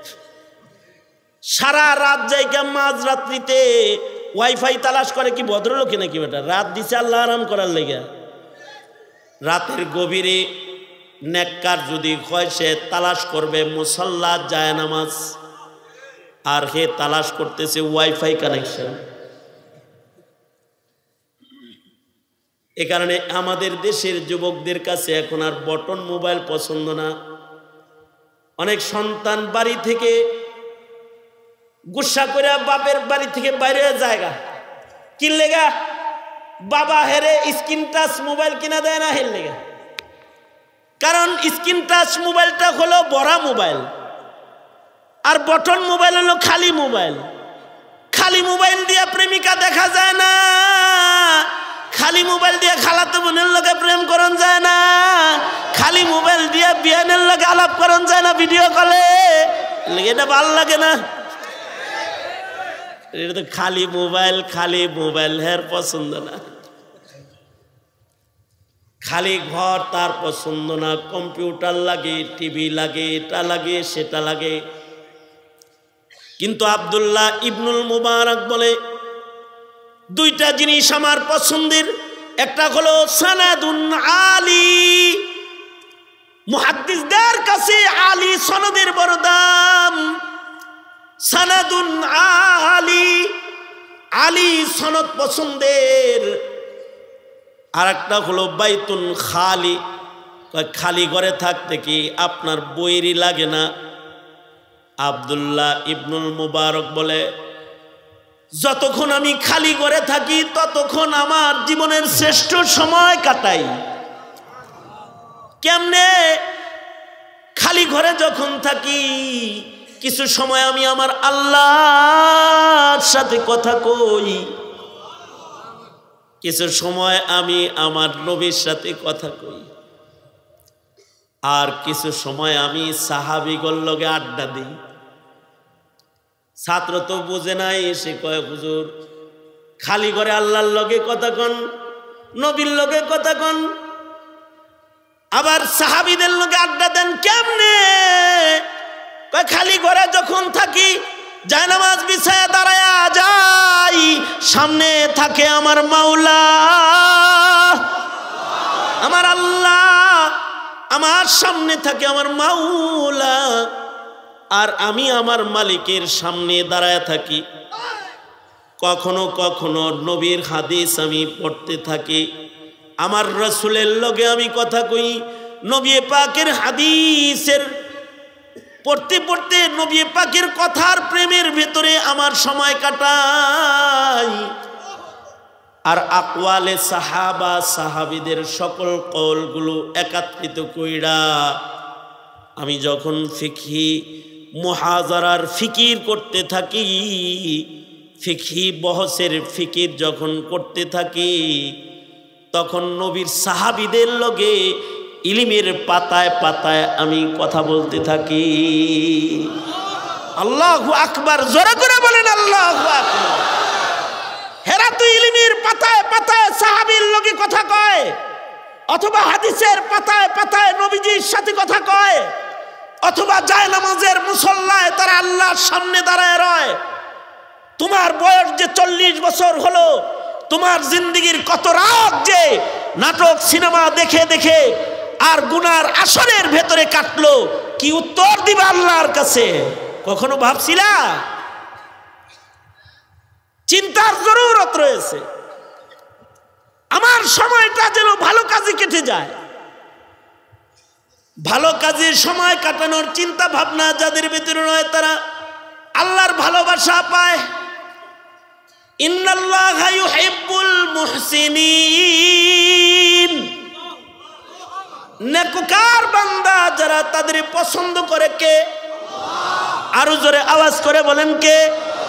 সারা রাত জায়গা মাঝ রাত্রিতে ওয়াইফাই তালাশ করে কি ভদ্রলোকে নাকি? বেটা রাত দিছে আল্লাহ আরাম করার লেগে। রাতের গভীরে নেককার যদি হয় সে তালাশ করবে মুসাল্লা জায়নামাজ, আর হে তালাশ করতেছে ওয়াইফাই কানেকশন। এ কারণে আমাদের দেশের যুবকদের কাছে এখন আর বটন মোবাইল পছন্দ না। অনেক সন্তান বাড়ি থেকে গুসা করে বাপের বাড়ি থেকে বাইরে জায়গা কি লেগা, বাবা হেরে স্ক্রিন টাচ মোবাইল কিনা দেয় না হের লেগা। কারণ স্ক্রিন টাচ মোবাইলটা হলো বড় মোবাইল, আর বটন মোবাইল হলো খালি মোবাইল। খালি মোবাইল দিয়ে প্রেমিকা দেখা যায় না, খালি মোবাইল দিয়ে খালাতো বোনের লগে প্রেম করন যায় না, খালি মোবাইল দিয়ে বিয়ানের লগে আলাপ করন যায় না ভিডিও কলে, এটা ভাল লাগে না। এটা তো খালি মোবাইল হের পছন্দ না। খালি ঘর তার পছন্দ না, কম্পিউটার লাগে, টিভি লাগে, এটা লাগে সেটা লাগে। কিন্তু আব্দুল্লাহ ইবনুল মুবারক বলে 2টা জিনিস আমার পছন্দের। একটা হলো সানাদুন আলী, মুহাদ্দিসদের কাছে আলী সনদের বড় দাম। সানাদুন আলী, আলী সনদ পছন্দের। আর একটা হলো বাইতুন খালি, খালি ঘরে থাকতে কি আপনার বইয়েরই লাগে না? আব্দুল্লাহ ইবনুল মুবারক বলে যতক্ষণ আমি খালি ঘরে থাকি ততক্ষণ আমার জীবনের শ্রেষ্ঠ সময় কাটাই। কেমনে? খালি ঘরে যখন থাকি কিছু সময় আমি আমার আল্লাহর সাথে কথা কই, কিছু সময় আমি আমার নবীর সাথে কথা কই, আর কিছু সময় আমি সাহাবীগণ লগে আড্ডা দিই। ছাত্র তো বুঝে নাই, সে কয় হুজুর খালি ঘরে আল্লাহর লগে কথা কন, নবীর লগে কথা কন, আবার সাহাবীদের লগে আড্ডা দেন কেমনে? কয় খালি ঘরে যখন থাকি জায়নামাজ বিছায়া দাঁড়ায়া যাই, সামনে থাকে আমার মাওলা, আমার আল্লাহ, আমার সামনে থাকে আমার মাওলা, আর আমি আমার মালিকের সামনে দাঁড়ায় থাকি। কখনো কখনো নবীর হাদিস আমি পড়তে থাকি, আমার রাসূলের লগে আমি কথা কই, নবী পাকের হাদিসের পড়তে পড়তে নবী পাকের কথার প্রেমের ভেতরে আমার সময় কাটাই। আর আকওয়ালে সাহাবা সাহাবীদের সকল কওলগুলো একত্রিত কইরা আমি যখন ফিকহি মুহাজারার ফিকির করতে থাকি, ফিকহি বহসের ফিকির যখন করতে থাকি, তখন নবীর সাহাবীদের লগে ইলমের পাতায় পাতায় আমি কথা বলতে থাকি। আল্লাহু আকবার, জোরে করে বলেন আল্লাহু আকবার। হেরা তো ইলমের পাতায় পাতায় সাহাবীর লগে কথা কয়, অথবা হাদিসের পাতায় পাতায় নবীজির সাথে কথা কয়, অথবা যায় নামাজের মুসল্লায় তারা আল্লাহর সামনে দাঁড়ায় রয়। তোমার বয়স যে 40 বছর হলো, তোমার জিন্দেগির কত রাত যে নাটক সিনেমা দেখে দেখে আর গুনার আসরের ভেতরে কাটলো, কি উত্তর দিবা আল্লাহর কাছে? কখনো ভাবছিলা? চিন্তার জরুরত রয়েছে। আমার সময়টা যেন ভালো কাজে কেটে যায়। ভালো কাজে সময় কাটানোর চিন্তা ভাবনা যাদের ভেতরে রয় তারা আল্লাহর ভালোবাসা পায়। ইন্নাল্লাহা ইউহিব্বুল মুহসিনিন, নেককার বান্দা যারা তাদের পছন্দ করে কে? আরো জোরে আওয়াজ করে বলেন কে?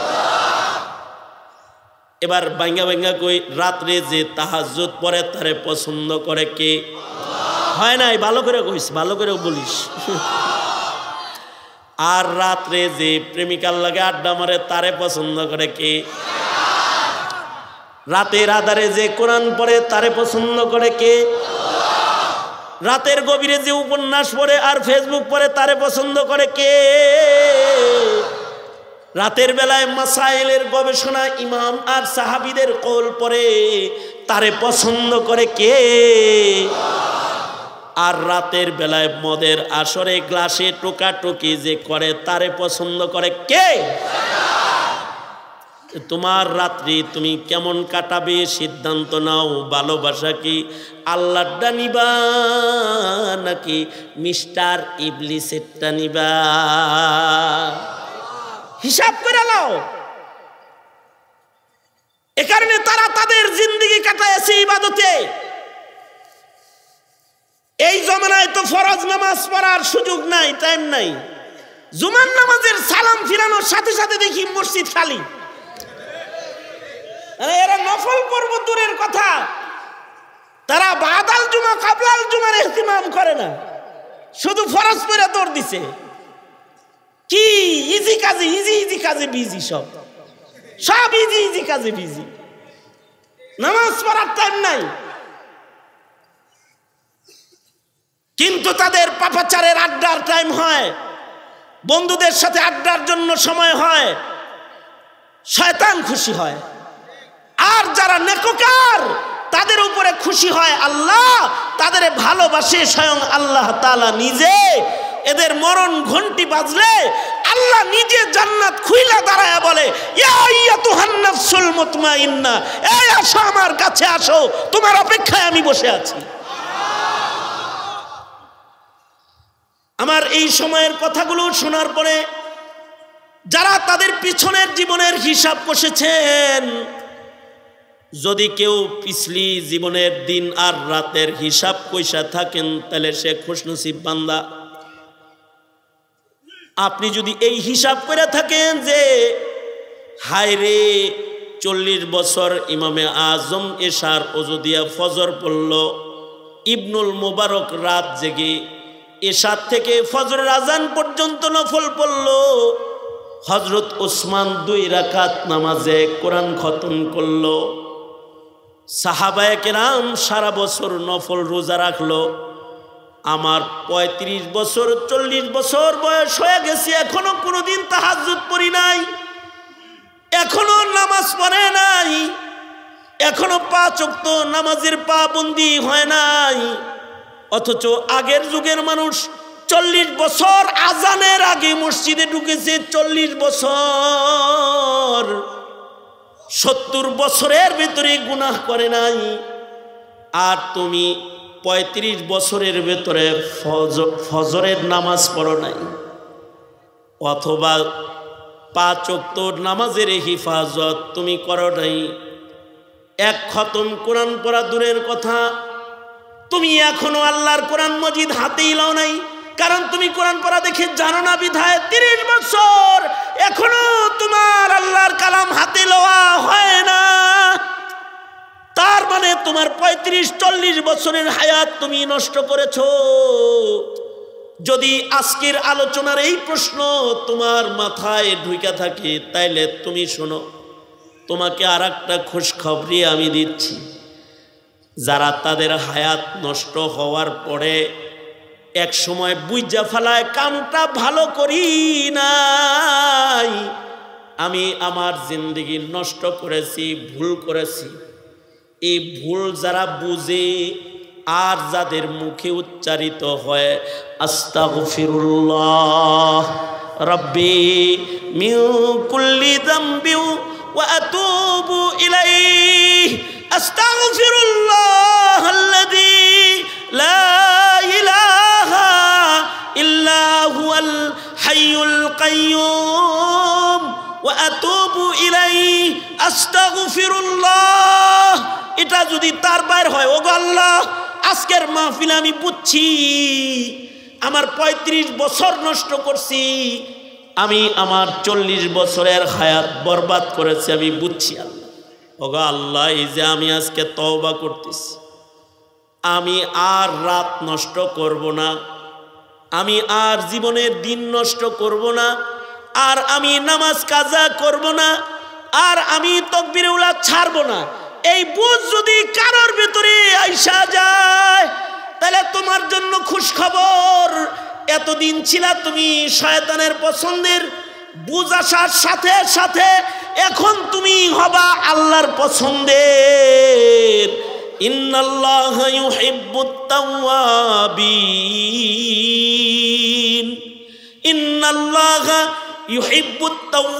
এবার ভাঙ্গা ভাঙ্গা কই, রাত্রে যে তাহাজ্জুদ পড়ে তারে পছন্দ করে কে? হয় নাই, ভালো করে কইস, ভালো করে বলিস। আর রাত্রে যে প্রেমিকার লাগে আড্ডা মারে তারে পছন্দ করে কে? রাতের আধারে যে কোরআন পড়ে তারে পছন্দ করে কে? রাতের গভীরে যে উপন্যাস পড়ে আর ফেসবুক পড়ে তারে পছন্দ করে কে? রাতের বেলায় মাসাইলের গবেষণা ইমাম আর সাহাবীদের কওল পড়ে তারে পছন্দ করে কে? আর রাতের বেলায় মদের আসরে গ্লাসে টোকাটুকি যে করে তারে পছন্দ করে কে? তোমার রাত্রি তুমি কেমন কাটাবে সিদ্ধান্ত নাও। ভালোবাসা কি আল্লাহরটা নিবা নাকি মিস্টার ইবলিসেরটা নিবা? হিসাব করে নাও। এ কারণে তারা তাদের জিন্দেগি কাটাইছে ইবাদতে। এই জমানায় তো ফরজ নামাজ পড়ার সুযোগ নাই, টাইম নাই। জুমার নামাজের সালাম ফিরানোর সাথে সাথে দেখি মসজিদ খালি। এরা নফল পর্ব দূরের কথা, তারা বাদাল জুমা কাবলাল জুমার ইহতিমাম করে না, শুধু ফরজ পড়ে দৌড় দিছে। কি ইজি কাজে, ইজি ইজি কাজে বিজি, সব ইজি ইজি কাজে বিজি। নামাজ পড়ার টাইম নাই। কিন্তু তাদের পাপাচারের আড্ডার টাইম হয়, বন্ধুদের সাথে আড্ডার জন্য সময় হয়, শয়তান খুশি হয়। আর যারা নেককার তাদের উপরে খুশি হয় আল্লাহ, তাদের ভালোবাসে স্বয়ং আল্লাহ তাআলা নিজে। এদের মরণ ঘন্টি বাজলে আল্লাহ নিজে জান্নাত খুইলা দাঁড়ায় বলে, ইয়া আইয়াতুহান নাফসুল মুতমাইন্না, এই আসো আমার কাছে আসো, তোমার অপেক্ষায় আমি বসে আছি। আমার এই সময়ের কথাগুলো শোনার পরে যারা তাদের পিছনের জীবনের হিসাব কষেছেন, যদি কেউ পিছলি জীবনের দিন আর রাতের হিসাব কইসা থাকেন তাহলে সে খুশনসিব বান্দা। আপনি যদি এই হিসাব করে থাকেন যে হায় রে 40 বছর ইমামে আজম এশার ওযু দিয়া ফজর পড়ল, ইবনুল মুবারক রাত জেগে এশার থেকে ফজরের আজান পর্যন্ত নফল পড়ল, হযরত ওসমান 2 রাকাত নামাজে কোরআন খতম করল, সাহাবায়ে কেরাম সারা বছর নফল রোজা রাখলো, আমার 35 বছর 40 বছর বয়স হয়ে গেছে এখনো কোনোদিন তাহাজ্জুদ পড়ি নাই, এখনো নামাজ পড়ে নাই, এখনো 5 ওয়াক্ত নামাজের পাবন্দি হয় নাই। অথচ আগের যুগের মানুষ 40 বছর আজানের আগে মসজিদে ঢুকেছে, 40 বছর 70 বছরের ভিতরে গুনাহ করে নাই। আর তুমি 35 বছরের ভেতরে ফজরের নামাজ পড়ো নাই, অথবা 5 ওয়াক্ত নামাজের হিফাজত তুমি করো নাই। এক খতম কোরআন পড়া দূরের কথা, তুমি এখনো আল্লাহর কোরআন মজিদ হাতেই লাও নাই, কারণ তুমি কোরআন পড়া দেখে জানো না বিধায় 30 বছর এখনো তোমার আল্লাহর কালাম হাতে লওয়া হয় না। তার মানে তোমার 35-40 বছরের হায়াত তুমি নষ্ট করেছো। যদি আজকের আলোচনার এই প্রশ্ন তোমার মাথায় ঢুকে থাকে তাইলে তুমি শোনো, তোমাকে আর একটা খুশখবরি আমি দিচ্ছি। যারা তাদের হায়াত নষ্ট হওয়ার পরে এক সময় বুঝা ফেলায় কামটা ভালো করি নাই, আমি আমার জিন্দেগি নষ্ট করেছি, ভুল করেছি, এই ভুল যারা বুঝে আর যাদের মুখে উচ্চারিত হয় আস্তাগফিরুল্লাহ রাব্বি মিন কুল্লি যামবি ওয়া আতুবু ইলাইহি, আস্তাগফিরুল্লাহ আল্লাযী লা ইলাহা ইল্লা হুয়াল হাইয়ুল কাইয়্যুম ওয়া আতুবু ইলাইহি আস্তাগফিরুল্লাহ। এটা যদি তার বাইর হয়, ওগো আল্লাহ আজকের মাহফিলে আমি বুঝছি আমার 35 বছর নষ্ট করছি, আমি আমার 40 বছরের হায়াত বরবাদ করেছি, আমি বুঝছি আল্লাহ। ওগো আল্লাহ, এই যে আমি আজকে তওবা করতেছি, আমি আর রাত নষ্ট করব না, আমি আর জীবনের দিন নষ্ট করব না, আর আমি নামাজ কাজা করব না, আর আমি তাকবীরে উলা ছাড়ব না। এই বুঝ যদি কারোর ভিতরে আইসা যায় তাহলে তোমার জন্য খুশখবর, এতদিন ছিলা তুমি শয়তানের পছন্দের, বুঝ আসার সাথে সাথে এখন তুমি হবা আল্লাহর পছন্দের। ইন্নাল্লাহা ইউহিব্বুত তাওয়াবিন, ইন্নাল্লাহা ইউহিব্বুত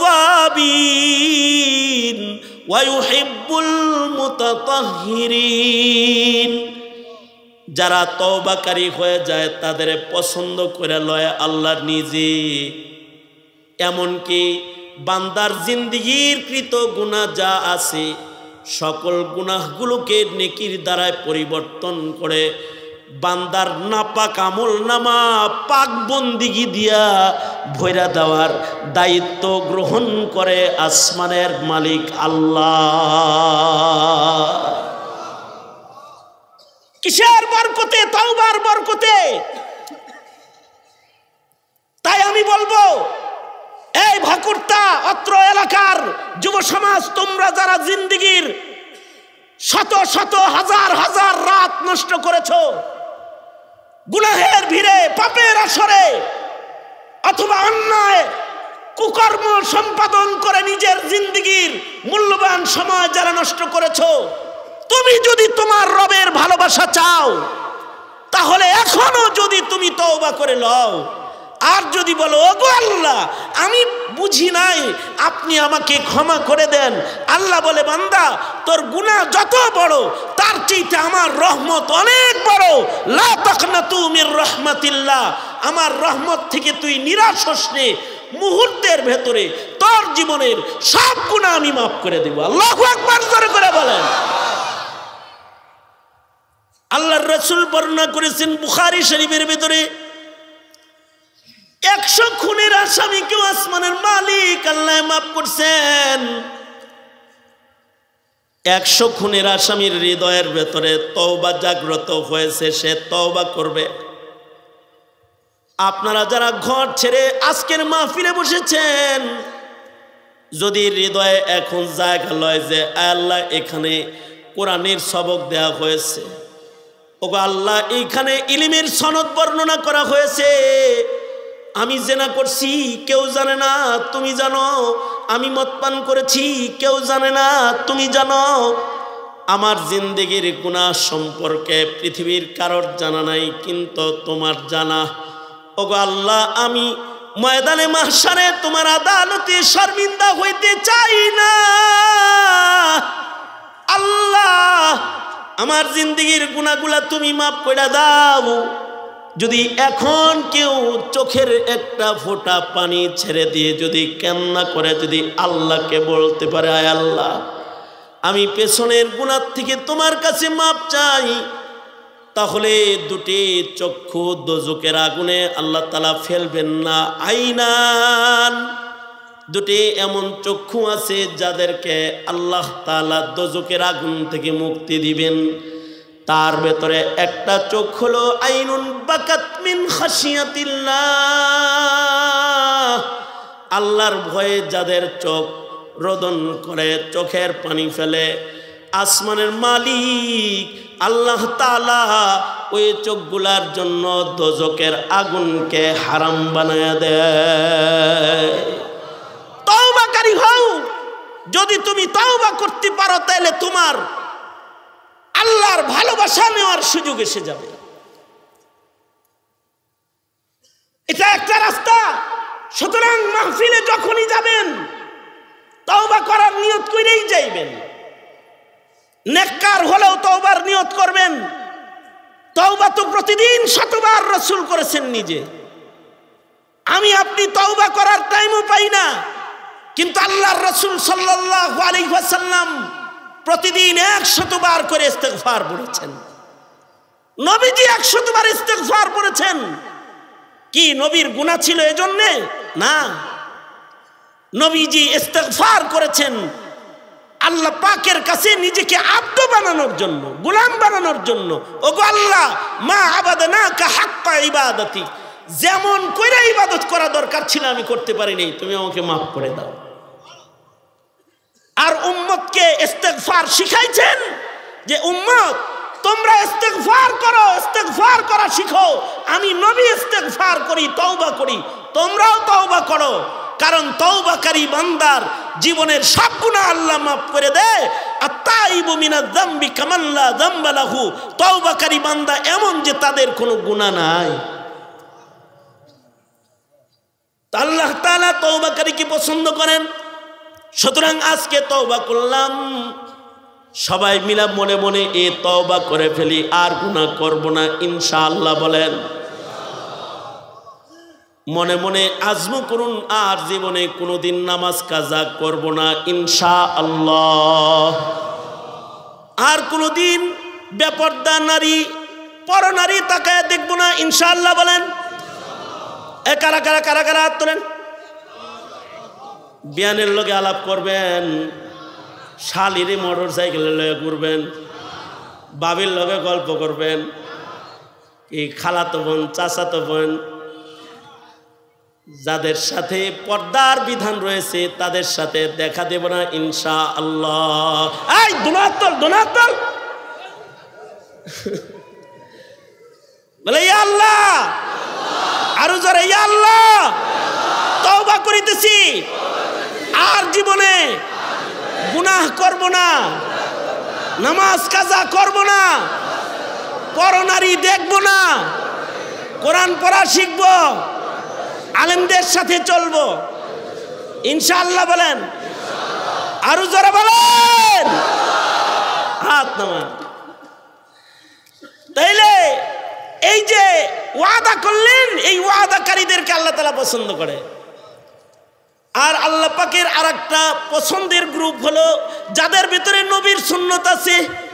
তাওয়াবিন ওয়া ইউহিব্বুল মুতাতাহহিরিন। যারা তওবাকারী হয়ে যায় তাদের পছন্দ করে লয় আল্লাহ নিজে। এমনকি বান্দার জিন্দেগির কৃত গুনাহ যা আছে সকল গুনাহগুলোকে নেকির দ্বারায় পরিবর্তন করে বান্দার নাপাক আমল নামা পাক বন্দিগি দিয়া ভইরা দেওয়ার দায়িত্ব গ্রহণ করে আসমানের মালিক আল্লাহ। কিসের বরকতে? তওবার বরকতে। তাই আমি বলবো, এই ভাকুরতা অত্র এলাকার যুব সমাজ, তোমরা যারা জিন্দেগির শত শত হাজার হাজার রাত নষ্ট করেছো গুনাহের ভিড়ে, পাপের আসরে, অথবা অন্যায় কুকর্ম সম্পাদন করে নিজের জিন্দেগির মূল্যবান সময় যারা নষ্ট করেছো, তুমি যদি তোমার রবের ভালোবাসা চাও তাহলে এখনো যদি তুমি তওবা করে লও, আর যদি বলো ওগো আল্লাহ আমি বুঝি নাই, আপনি আমাকে ক্ষমা করে দেন, আল্লাহ বলে বান্দা তোর গুনাহ যত বড় তার চাইতে আমার রহমত অনেক বড়। লা তাকনাতু মির রাহমাতিল্লাহ, আমার রহমত থেকে তুই নিরাশ হোস নে। মুহূর্তের ভেতরে তোর জীবনের সব গুনাহ আমি মাফ করে দেব। আল্লাহু আকবার জোরে করে বলেন। আল্লাহর রাসূল বর্ণনা করেছেন বুখারী শরীফের ভিতরে 100 খুনের আসামিকেও আসমানের মালিক আল্লাহ মাফ করছেন। 100 খুনের আসামির হৃদয়ের ভেতরে তওবা জাগ্রত হয়েছে, সে তওবা করবে। আপনারা যারা ঘর ছেড়ে আজকের মাহফিলে বসেছেন, যদি হৃদয়ে এখন জায়গা লয় যে আল্লাহ এখানে কোরআনের সবক দেয়া হয়েছে, ওগো আল্লাহ এইখানে ইলমের সনদ বর্ণনা করা হয়েছে, আমি জেনা করছি কেউ জানে না, তুমি জানো। আমি মদ পান করেছি কেউ জানে না, তুমি জানো। আমার জিন্দেগির গুনাহ সম্পর্কে পৃথিবীর কারোর জানা নাই, কিন্তু তোমার জানা। ওগো আল্লাহ, আমি ময়দানে মাহশারে তোমার আদালতে শর্মিন্দা হইতে চাই না। আল্লাহ, আমার জিন্দেগির গুনাহগুলা তুমি মাফ করে দাও। যদি এখন কেউ চোখের একটা ফোঁটা পানি ছেড়ে দিয়ে যদি কান্না করে যদি আল্লাহকে বলতে পারে, আয় আল্লাহ, আমি পেছনের গুনাহ থেকে তোমার কাছে মাপ চাই, তাহলে দুটি চক্ষু দোজখের আগুনে আল্লাহ তাআলা ফেলবেন না। আইনান, দুটি এমন চক্ষু আছে যাদেরকে আল্লাহ তাআলা দোজখের আগুন থেকে মুক্তি দিবেন। তার ভেতরে একটা চোখ হলো আইনুন বাকাত মিন খাশিয়াতিল্লাহ, আল্লাহর ভয়ে যাদের চোখ রোদন করে, চোখের পানি ফেলে, আসমানের মালিক আল্লাহ তাআলা ওই চোখগুলার জন্য দোজখের আগুনকে হারাম বানায়া দেয়। তওবাকারী হও, যদি তুমি তওবা করতে পারো তাহলে তোমার আল্লাহর ভালোবাসা নেওয়ার সুযোগ এসে যাবে। এটা একটা রাস্তা। সুতরাং মাহফিলে যখনই যাবেন তওবা করার নিয়ত করেই যাইবেন। নেককার হলেও তওবার নিয়ত করবেন। তওবা তো প্রতিদিন শতবার রাসূল করেছেন নিজে। আমি আপনি তওবা করার টাইমও পাই না, কিন্তু আল্লাহর রাসূল সাল্লাল্লাহু আলাইহি ওয়াসাল্লাম প্রতিদিন 100 বার করে ইস্তেগফার পড়েছেন। নবীজি 100 বার ইস্তেগফার পড়েছেন। কি নবীর গুনাহ ছিল এজন্য? না, নবীজি ইস্তেগফার করেছেন আল্লাহ পাকের কাছে নিজেকে আব্দ বানানোর জন্য, গোলাম বানানোর জন্য। ওগো আল্লাহ, মা আবাদনাকা হাক্কা ইবাদতি, যেমন কইরা ইবাদত করা দরকার ছিল আমি করতে পারিনি, তুমি আমাকে মাফ করে দাও। আর উম্মতকে ইস্তেগফার শিখাইছেন যে উম্মত তোমরা ইস্তেগফার করো, ইস্তেগফার করা শিখো। আমি নবী ইস্তেগফার করি, তওবা করি, তোমরাও তওবা করো। কারণ তওবাকারী বান্দার জীবনের সব গুনাহ আল্লাহ মাফ করে দেয়। আত-তাইবু মিনাজ যামবি কামান লা যামবা লাহু, তওবাকারী বান্দা এমন যে তাদের কোনো গুনাহ নাই। আল্লাহ তাআলা তওবাকারীকে পছন্দ করেন। সুতরাং আজকে তওবা করলাম, সবাই মিলা মনে মনে এ তওবা করে ফেলি, আর গুনাহ করব না ইনশাআল্লাহ বলেন। মনে মনে আজম করুন, আর জীবনে কোনোদিন নামাজ কাজা করব না ইনশাআল্লাহ। আর কোনোদিন বেপরদা নারী, পরনারী তাকায় দেখব না ইনশাআল্লাহ বলেন। এ কারা কারা কারা কারা হাত তোলেন। বিয়ানের লগে আলাপ করবেন, শালিরে মোটর সাইকেলের লগে ঘুরবেন, বাবির লগে গল্প করবেন, এই খালাতো বোন চাচাতো বোন যাদের সাথে পর্দার বিধান রয়েছে তাদের সাথে দেখা দেব না ইনশাআল্লাহ। এই দোনাতল দোনাতল বলে ইয়া আল্লাহ, আরো জোরে ইয়া আল্লাহ। তওবা করিতেছি, আর জীবনে গুনাহ করব না, নামাজ কাজা করব না, পরনারী দেখব না, কোরআন পড়া শিখব, আলেমদের সাথে চলবো ইনশাআল্লাহ বলেন। আরো জোরে বলেন, হাত নামান। তাইলে এই যে ওয়াদা করলেন, এই ওয়াদাকারীদেরকে আল্লাহ তাআলা পছন্দ করে। আর আল্লাহ পাকের আরেকটা পছন্দের গ্রুপ হলো যাদের ভিতরে নবীর সুন্নত আছে।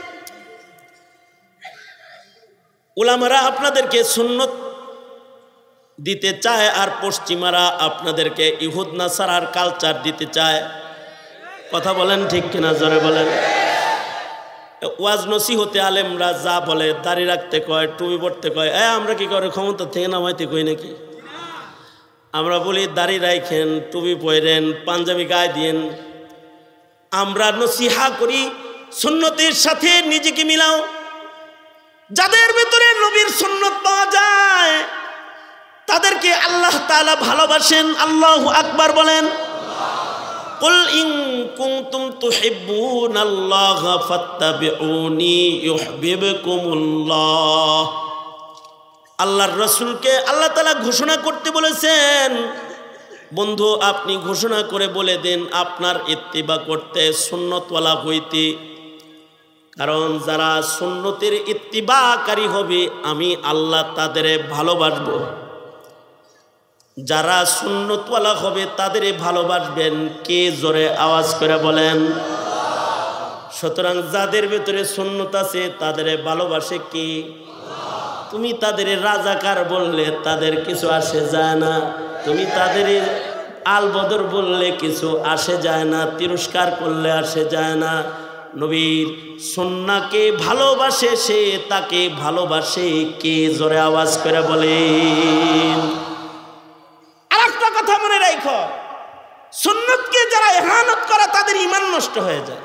উলামারা আপনাদেরকে সুন্নত দিতে চায় আর পশ্চিমারা আপনাদেরকে ইহুদ নাসারার কালচার দিতে চায়। কথা বলেন ঠিক কিনা, জোরে বলেন। ওয়াজ নসিহতে আলেমরা যা বলে, দাড়ি রাখতে কয়, টুপি পড়তে কয়, আমরা কি করে ক্ষমতা থেকে নামাইতে কই নাকি? আমরা বলি দাড়ি রাখেন, টুপি পরেন, পাঞ্জাবি গায়ে দিয়েন। আমরা নসিহা করি সুন্নতের সাথে নিজেকে মিলাও। যাদের ভিতরে নবীর সুন্নত পাওয়া যায় তাদেরকে আল্লাহ তাআলা ভালোবাসেন। আল্লাহু আকবার বলেন। কুল ইন কুনতুম তুহিব্বুনাল্লাহ ফাত্তাবিউনি ইউহিব্বুকুমুল্লাহ। আল্লাহর রাসূলকে আল্লাহ তাআলা ঘোষণা করতে বলেছেন, বন্ধু আপনি ঘোষণা করে বলে দেন আপনার ইত্তিবা করতে, সুন্নতওয়ালা হইতে। কারণ যারা সুন্নতের ইত্তিবাকারী হবে আমি আল্লাহ তাদের ভালোবাসবো। যারা সুন্নতওয়ালা হবে তাদের ভালোবাসবেন কে? জোরে আওয়াজ করে বলেন। সুতরাং যাদের ভিতরে সুন্নত আছে তাদের ভালোবাসে কে? তুমি তাদের রাজাকার বললে তাদের কিছু আসে যায় না, তুমি তাদের আলবদর বললে কিছু আসে যায় না, তিরস্কার করলে আসে যায় না। নবীর সুন্নাহকে ভালোবাসে সে, তাকে ভালোবাসে কে? জোরে আওয়াজ করে বলেন। আরেকটা কথা মনে রাখো, সুন্নতকে যারা ইহানত করে তাদের ঈমান নষ্ট হয়ে যায়।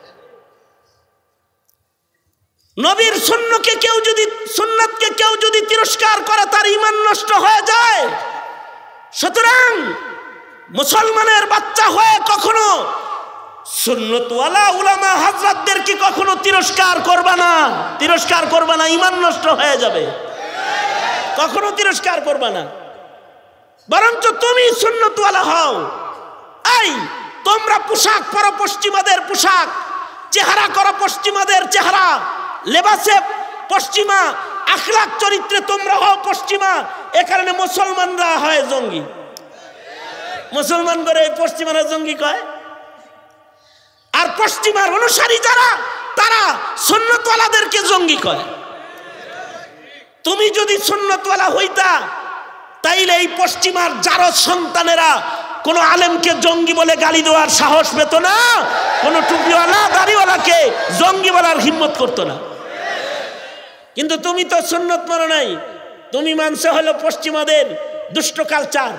নবীর সুন্নতকে কেউ যদি তিরস্কার করে তার ঈমান নষ্ট হয়ে যায়। সুতরাং মুসলমানের বাচ্চা হয়ে কখনো সুন্নতওয়ালা উলামা হযরতদেরকে কখনো তিরস্কার করবে না, ঈমান নষ্ট হয়ে যাবে। কখনো তিরস্কার করবে না, বরঞ্চ তুমি সুন্নতওয়ালা হও। এই তোমরা পোশাক পরো পশ্চিমাদের পোশাক, চেহারা করো পশ্চিমাদের চেহারা, লেবাসে পশ্চিমা, আখলাক চরিত্রে তোমরা হও পশ্চিমা। এ কারণে মুসলমানরা হয় জঙ্গি। মুসলমান করে পশ্চিমারা জঙ্গি কয়। আর পশ্চিমার অনুসারী যারা তারা সুন্নতওয়ালাদেরকে জঙ্গি কয়। তুমি যদি সুন্নতওয়ালা হইতা তাইলে এই পশ্চিমার যারা সন্তানেরা কোন আলেমকে জঙ্গি বলে গালি দেওয়ার সাহস পেত না, কোন টুপিওয়ালা দাড়িওয়ালাকে জঙ্গি বলার হিম্মত করতো না। কিন্তু তুমি তো সুন্নত মানো নাই, তুমি মানছে হলো পশ্চিমাদের দুষ্ট কালচার।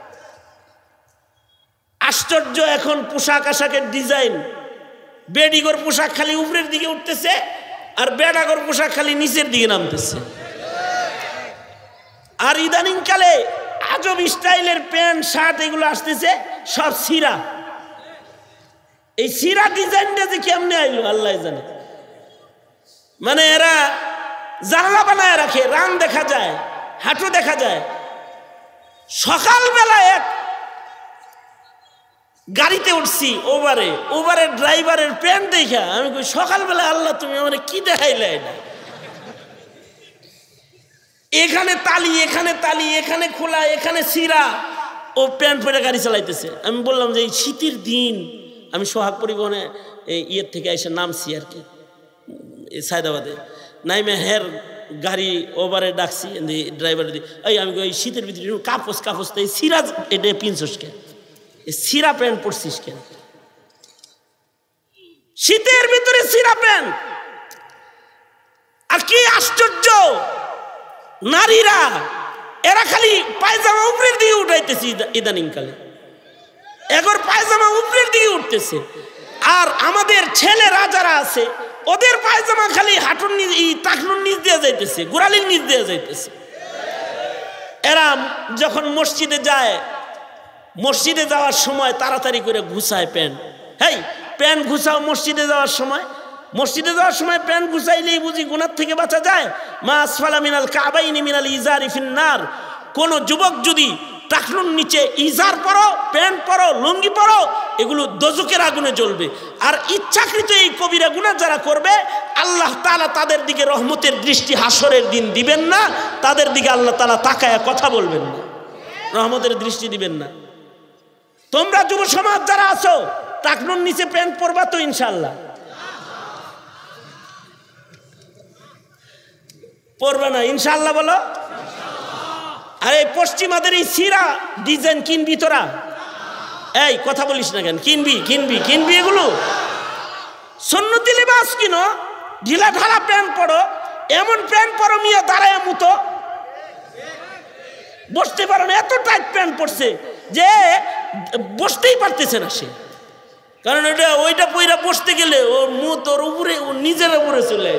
আশ্চর্য, এখন পোশাক আশাকের ডিজাইন, বেডিগর পোশাক খালি উপরের দিকে উঠতেছে আর বেডাগর পোশাক খালি নিচের দিকে নামতেছে। আর ইদানিং কালে আজব স্টাইলের প্যান্ট শার্ট এগুলো আসতেছে সব সিরা। এই সিরা ডিজাইনটা যে কেমনে আইলো আল্লাহ জানে। মানে এরা জানলা বানায় রাখে, রান দেখা যায়, হাঁটু দেখা যায়। সকালবেলা এক গাড়িতে উঠছি, ওভারের ড্রাইভারের প্যান্ট দেখা আমি কই সকালবেলা আল্লাহ তুমি আমার কি দেখাইলে? এটা এখানে তালি, এখানে খোলা, এখানে সিরা, ও প্যান্ট পরে গাড়ি চালাইতেছে। আমি বললাম যে এই শীতের দিন, আমি সোহাগ পরিবহনে ইয়ের থেকে এসে নামছি আর কি সায়দাবাদে, নাইমে হের গাড়ি ওভারে ডাকছি ড্রাইভার দিয়ে, আমি ওই শীতের ভিতরে কাপড় তো এই সিরা এটা পিনছস কেন, সিরা প্যান্ট পরছিস কেন? শীতের ভিতরে সিরা প্যান্ট। আর কি আশ্চর্য, নারীরা এরা খালি পায়জামা উপরের দিকে উঠাইতেছে ইদানিং কালে, এখন পায়জামা উপরের দিকে উঠতেছে। আর আমাদের ছেলেরা যারা আছে ওদের পায়জামা খালি হাঁটুর নিচ, টাকনুর নিচ দিয়ে যাইতেছে, গোড়ালির নিচ দিয়ে যাইতেছে। এরা যখন মসজিদে যায়, মসজিদে যাওয়ার সময় তাড়াতাড়ি করে ঘুষায় প্যান্ট। প্যান্ট ঘুষাও মসজিদে যাওয়ার সময়। মসজিদে যাওয়ার সময় প্যান্ট ঘুষাইলেই বুঝি গুনাহ থেকে বাঁচা যায়। মা আসফালা মিনাল কাবাইনি মিনাল ইজারি ফিন্নার। কোন যুবক যদি টাকনুর নিচে ইজার পরো, প্যান্ট পরো, লুঙ্গি পরো, এগুলো দোজকের আগুনে জ্বলবে। আর ইচ্ছাকৃত এই কবিরা গুনাহ যারা করবে আল্লাহ তাআলা তাদের দিকে রহমতের দৃষ্টি হাসরের দিন দিবেন না, তাদের দিকে আল্লাহ তাআলা তাকায়া কথা বলবেন না, রহমতের দৃষ্টি দিবেন না। তোমরা যুব সমাজ যারা আছো টাকনুর নিচে প্যান্ট পরবা তো ইনশাল্লাহ? পরবে না ইনশাল্লাহ বলো। আরে পশ্চিমাদের এই সিরা ডিজাইন কিনবি তোরা? এই কথা বলিস না কেন? কিনবি কিনবি কিনবি এগুলো? সুন্নতি লিবাস কিনো, ঢিলা ঢালা প্যান্ট পরো, এমন প্যান্ট পরো মিয়া দাঁড়ায় মুতো বসতে পারো না, এত টাইট প্যান্ট পরছে যে বসতেই পারতেছে না সে। কারণ ওইটা পইরা বসতে গেলে ওর মুখ ওর উপরে, ও নিজের উপরে চলে।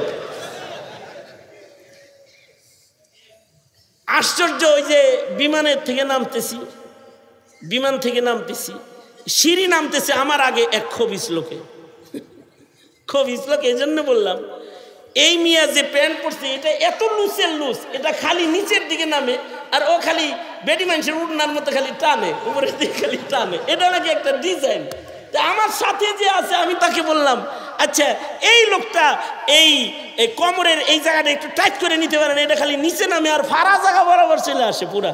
আশ্চর্য, ওই যে বিমানের থেকে নামতেছি, বিমান থেকে নামতেছি, সিঁড়ি নামতেছে আমার আগে এক খবিস লোকে, খবিস লোক। এই জন্য বললাম এই মিয়া যে প্যান্ট পরছে এটা এত লুসের লুস, এটা খালি নিচের দিকে নামে আর ও খালি বেডি মানুষের উড়নার মতো খালি টানে, উপরের দিকে খালি টানে। এটা নাকি একটা ডিজাইন। তা আমার সাথে যে আছে আমি তাকে বললাম, আচ্ছা এই লোকটা এই কোমরের এই জায়গাটা একটু টাইট করে নিতে পারে না? এটা খালি নিচে নামে আর ফাড়া জায়গা বরাবর চলে আসে পুরা,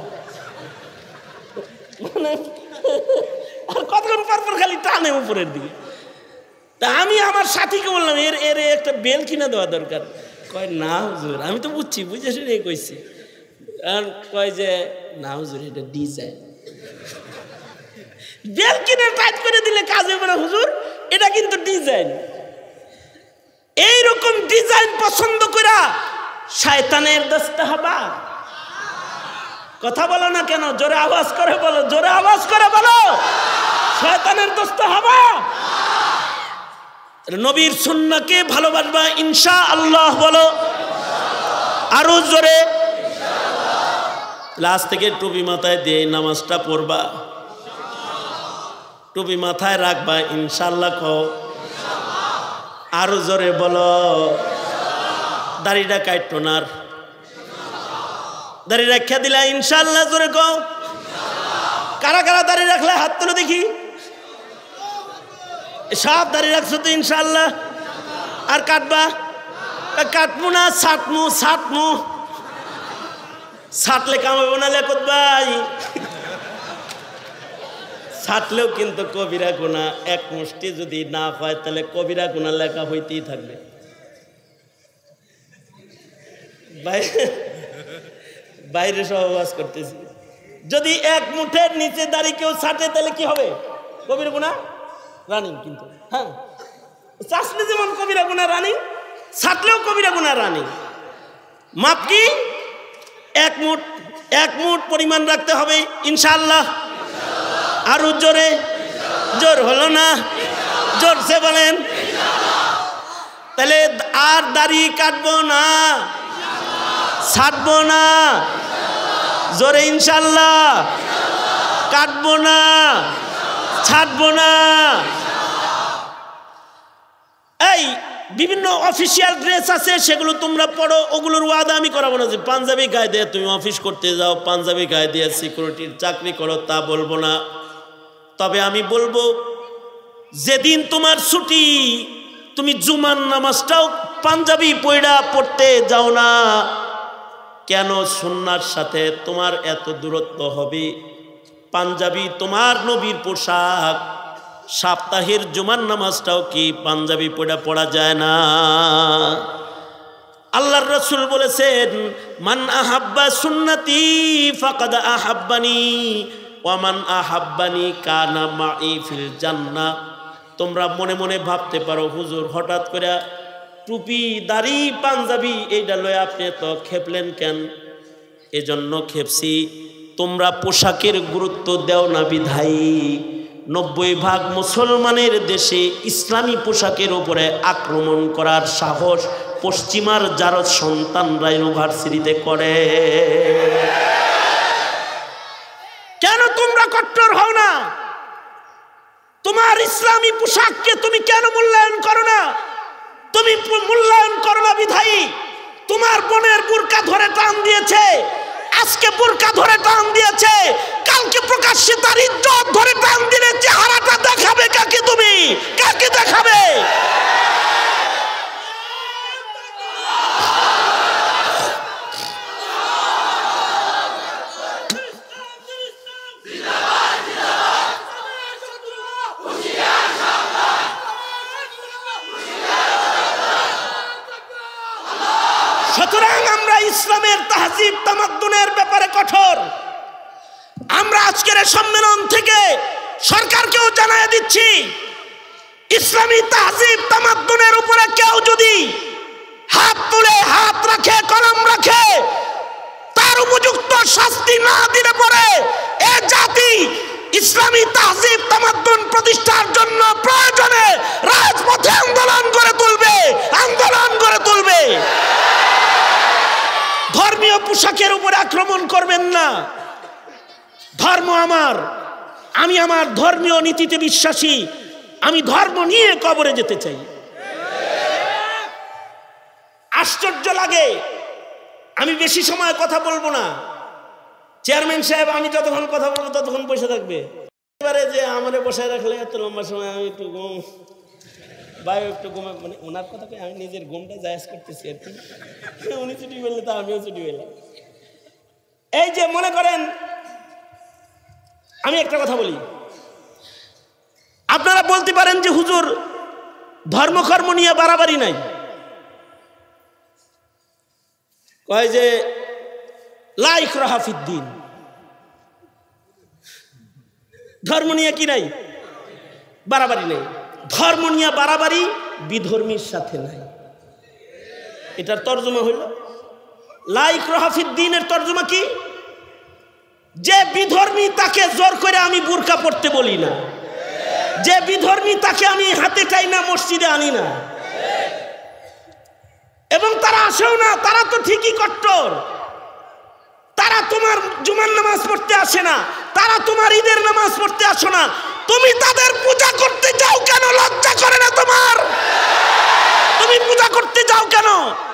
মানে আর কতক্ষণ পর পর খালি টানে উপরের দিকে। তা আমি আমার সাথীকে বললাম এর এর একটা বেল কিনে দেওয়া দরকার। কয় না হুজুর, আমি তো বুঝছি, বুঝে শুনে কইছি। আর কয় যে না হুজুর এটা ডিজাইন, বেল কিনে টাইট করে দিলে কাজ হবে না হুজুর, এটা কিন্তু ডিজাইন। এইরকম ডিজাইন পছন্দ করা শয়তানের দোস্ত হবা। কথা বলো না কেন? জোরে আওয়াজ করে বলো, জোরে আওয়াজ করে বলো, শয়তানের দোস্ত হবা। নবীর সুন্নাহকে ভালোবাসবা ইনশাআল্লাহ বলো, আরো জোরে। আজ থেকে টুপি মাথায় দিয়ে নামাজটা পড়বা, টুপি মাথায় রাখবা ইনশাআল্লাহ কও, আরো জোরে বলো। দাড়িটা কাটতো না, দাড়ি রাখা দিলা ইনশাআল্লাহ জোরে কও। কারা কারা দাড়ি রাখলে হাত তুলে দেখি। সব দাড়ি রাখছো তো ইনশাআল্লাহ? আর কাটবা? কাটবো না, ছাটমু ছাটমু। ছাটলে কামাবো না লেখত ভাই, ছাটলেও কিন্তু কবিরা গুনাহ। এক মুষ্টি যদি না হয় তাহলে কবিরা গুনাহ লেখা হইতেই থাকবে। বাইরে সহবাস করতেছি, যদি এক মুঠের নিচে দাড়ি কেউ ছাটে তাহলে কি হবে? কবিরা গুনাহ রানিং। কিন্তু হ্যাঁ, চাষলে যেমন কবিরা গুনাহ রানিং, ছাটলেও কবিরা গুনাহ রানিং। মাপ কি? এক মুঠ পরিমাণ রাখতে হবে ইনশাআল্লাহ। আরো জোরে, জোর হলো না, জোরসে বলেন। তাহলে আর দাড়ি কাটবো না, ছাটবো না, জোরে ইনশাআল্লাহ। কাটবো না, ছাটবো না। এই বিভিন্ন অফিসিয়াল ড্রেস আছে, সেগুলো তোমরা পড়ো, ওগুলোর ওয়াদা আমি করাবো না যে পাঞ্জাবি গায়ে দিয়ে তুমি অফিস করতে যাও, পাঞ্জাবি গায়ে দিয়ে সিকিউরিটির চাকরি করো, তা বলবো না। তবে আমি বলবো যেদিন তোমার ছুটি, তুমি জুমার নামাজটাও পাঞ্জাবি পয়ড়া পড়তে যাও না কেন? সুন্নাহর সাথে তোমার এত দূরত্ব হবে। পাঞ্জাবি তোমার নবীর পোশাক, সপ্তাহের জুমার নামাজটাও কি পাঞ্জাবি পড়া পড়া যায় না? আল্লাহর রাসূল বলেছেন, মান আহাব্বা সুন্নতি ফাকাদ আহাব্বানি ওয়া মান আহাব্বানি কানা মাই ফিল জান্নাহ। তোমরা মনে মনে ভাবতে পারো হুজুর হঠাৎ করে টুপি দাড়ি পাঞ্জাবি এইটা লয়ে আপনি তো খেপলেন কেন? এজন্য খেপছি তোমরা পোশাকের গুরুত্ব দেও না বিধায়ী 90% মুসলমানের দেশে ইসলামী পোশাকের উপরে আক্রমণ করার সাহস পশ্চিমার যারা সন্তানরা ইউনিভার্সিটিতে করে। কেন তোমরা কট্টর হও না? তোমার ইসলামী পোশাককে তুমি কেন মূল্যায়ন করো না? তুমি মূল্যায়ন করো না বিধায়ী তোমার বোনের বুরকা ধরে টান দিয়েছে, আজকে বুরকা ধরে টান দিয়েছে, কালকে প্রকাশ্যে তার ইজ্জত ধরে টান দিলে চেহারাটা দেখাবে কাকে? তুমি কাকে দেখাবে? আজকের সম্মেলন থেকে সরকারকেও জানায় দিচ্ছি, ইসলামী তাহজিব তামাদ্দুনের উপরে কেউ যদি হাত তুলে, হাত রাখে, কলম রাখে, তার উপযুক্ত শাস্তি না দিলে পরে এ জাতি ইসলামী তাহজিব তামাদ্দুন প্রতিষ্ঠার জন্য প্রয়োজনে রাজপথে আন্দোলন করে তুলবে, আন্দোলন করে তুলবে। ধর্মীয় পোশাকের উপরে আক্রমণ করবেন না। ধর্ম আমার, আমি আমার ধর্মীয় নীতিতে বিশ্বাসী, আমি ধর্ম নিয়ে কবরে যেতে চাই। আশ্চর্য লাগে, আমি বেশি সময় কথা বলবো না। চেয়ারম্যান সাহেব আমি যতক্ষণ কথা বলবো ততক্ষণ বসে থাকবে। এবারে যে আমারে বসায় রাখলে এত লম্বা সময় আমি একটু ঘুম বায়ু একটু ঘুমে, মানে ওনার কথাকে আমি নিজের ঘুমটা জায়েজ করতেছি আর কি। উনি ছুটি বললে তো আমিও ছুটি পেলাম। এই যে মনে করেন, আমি একটা কথা বলি, আপনারা বলতে পারেন যে হুজুর ধর্মকর্ম নিয়ে বাড়াবাড়ি নাই। কয় যে লা ইকরাহা ফিদ্দীন, ধর্ম নিয়ে কি নাই, বাড়াবাড়ি নাই। ধর্ম নিয়ে বাড়াবাড়ি বিধর্মীর সাথে নাই। এটার তর্জমা হইল লা ইকরাহা ফিদ্দীনের তর্জমা কি? যে বিধর্মী তাকে জোর করে আমি বুরকা পড়তে বলি না, যে বিধর্মী তাকে আমি হাতে টাই না মসজিদে আনি না, এবং তারা আসেও না। তারা তো ঠিকই কট্টর, তারা তোমার জুমার নামাজ পড়তে আসে না, তারা তোমার ঈদের নামাজ পড়তে আসো না, তুমি তাদের পূজা করতে যাও কেন? লজ্জা করে না তোমার? তুমি পূজা করতে যাও কেন?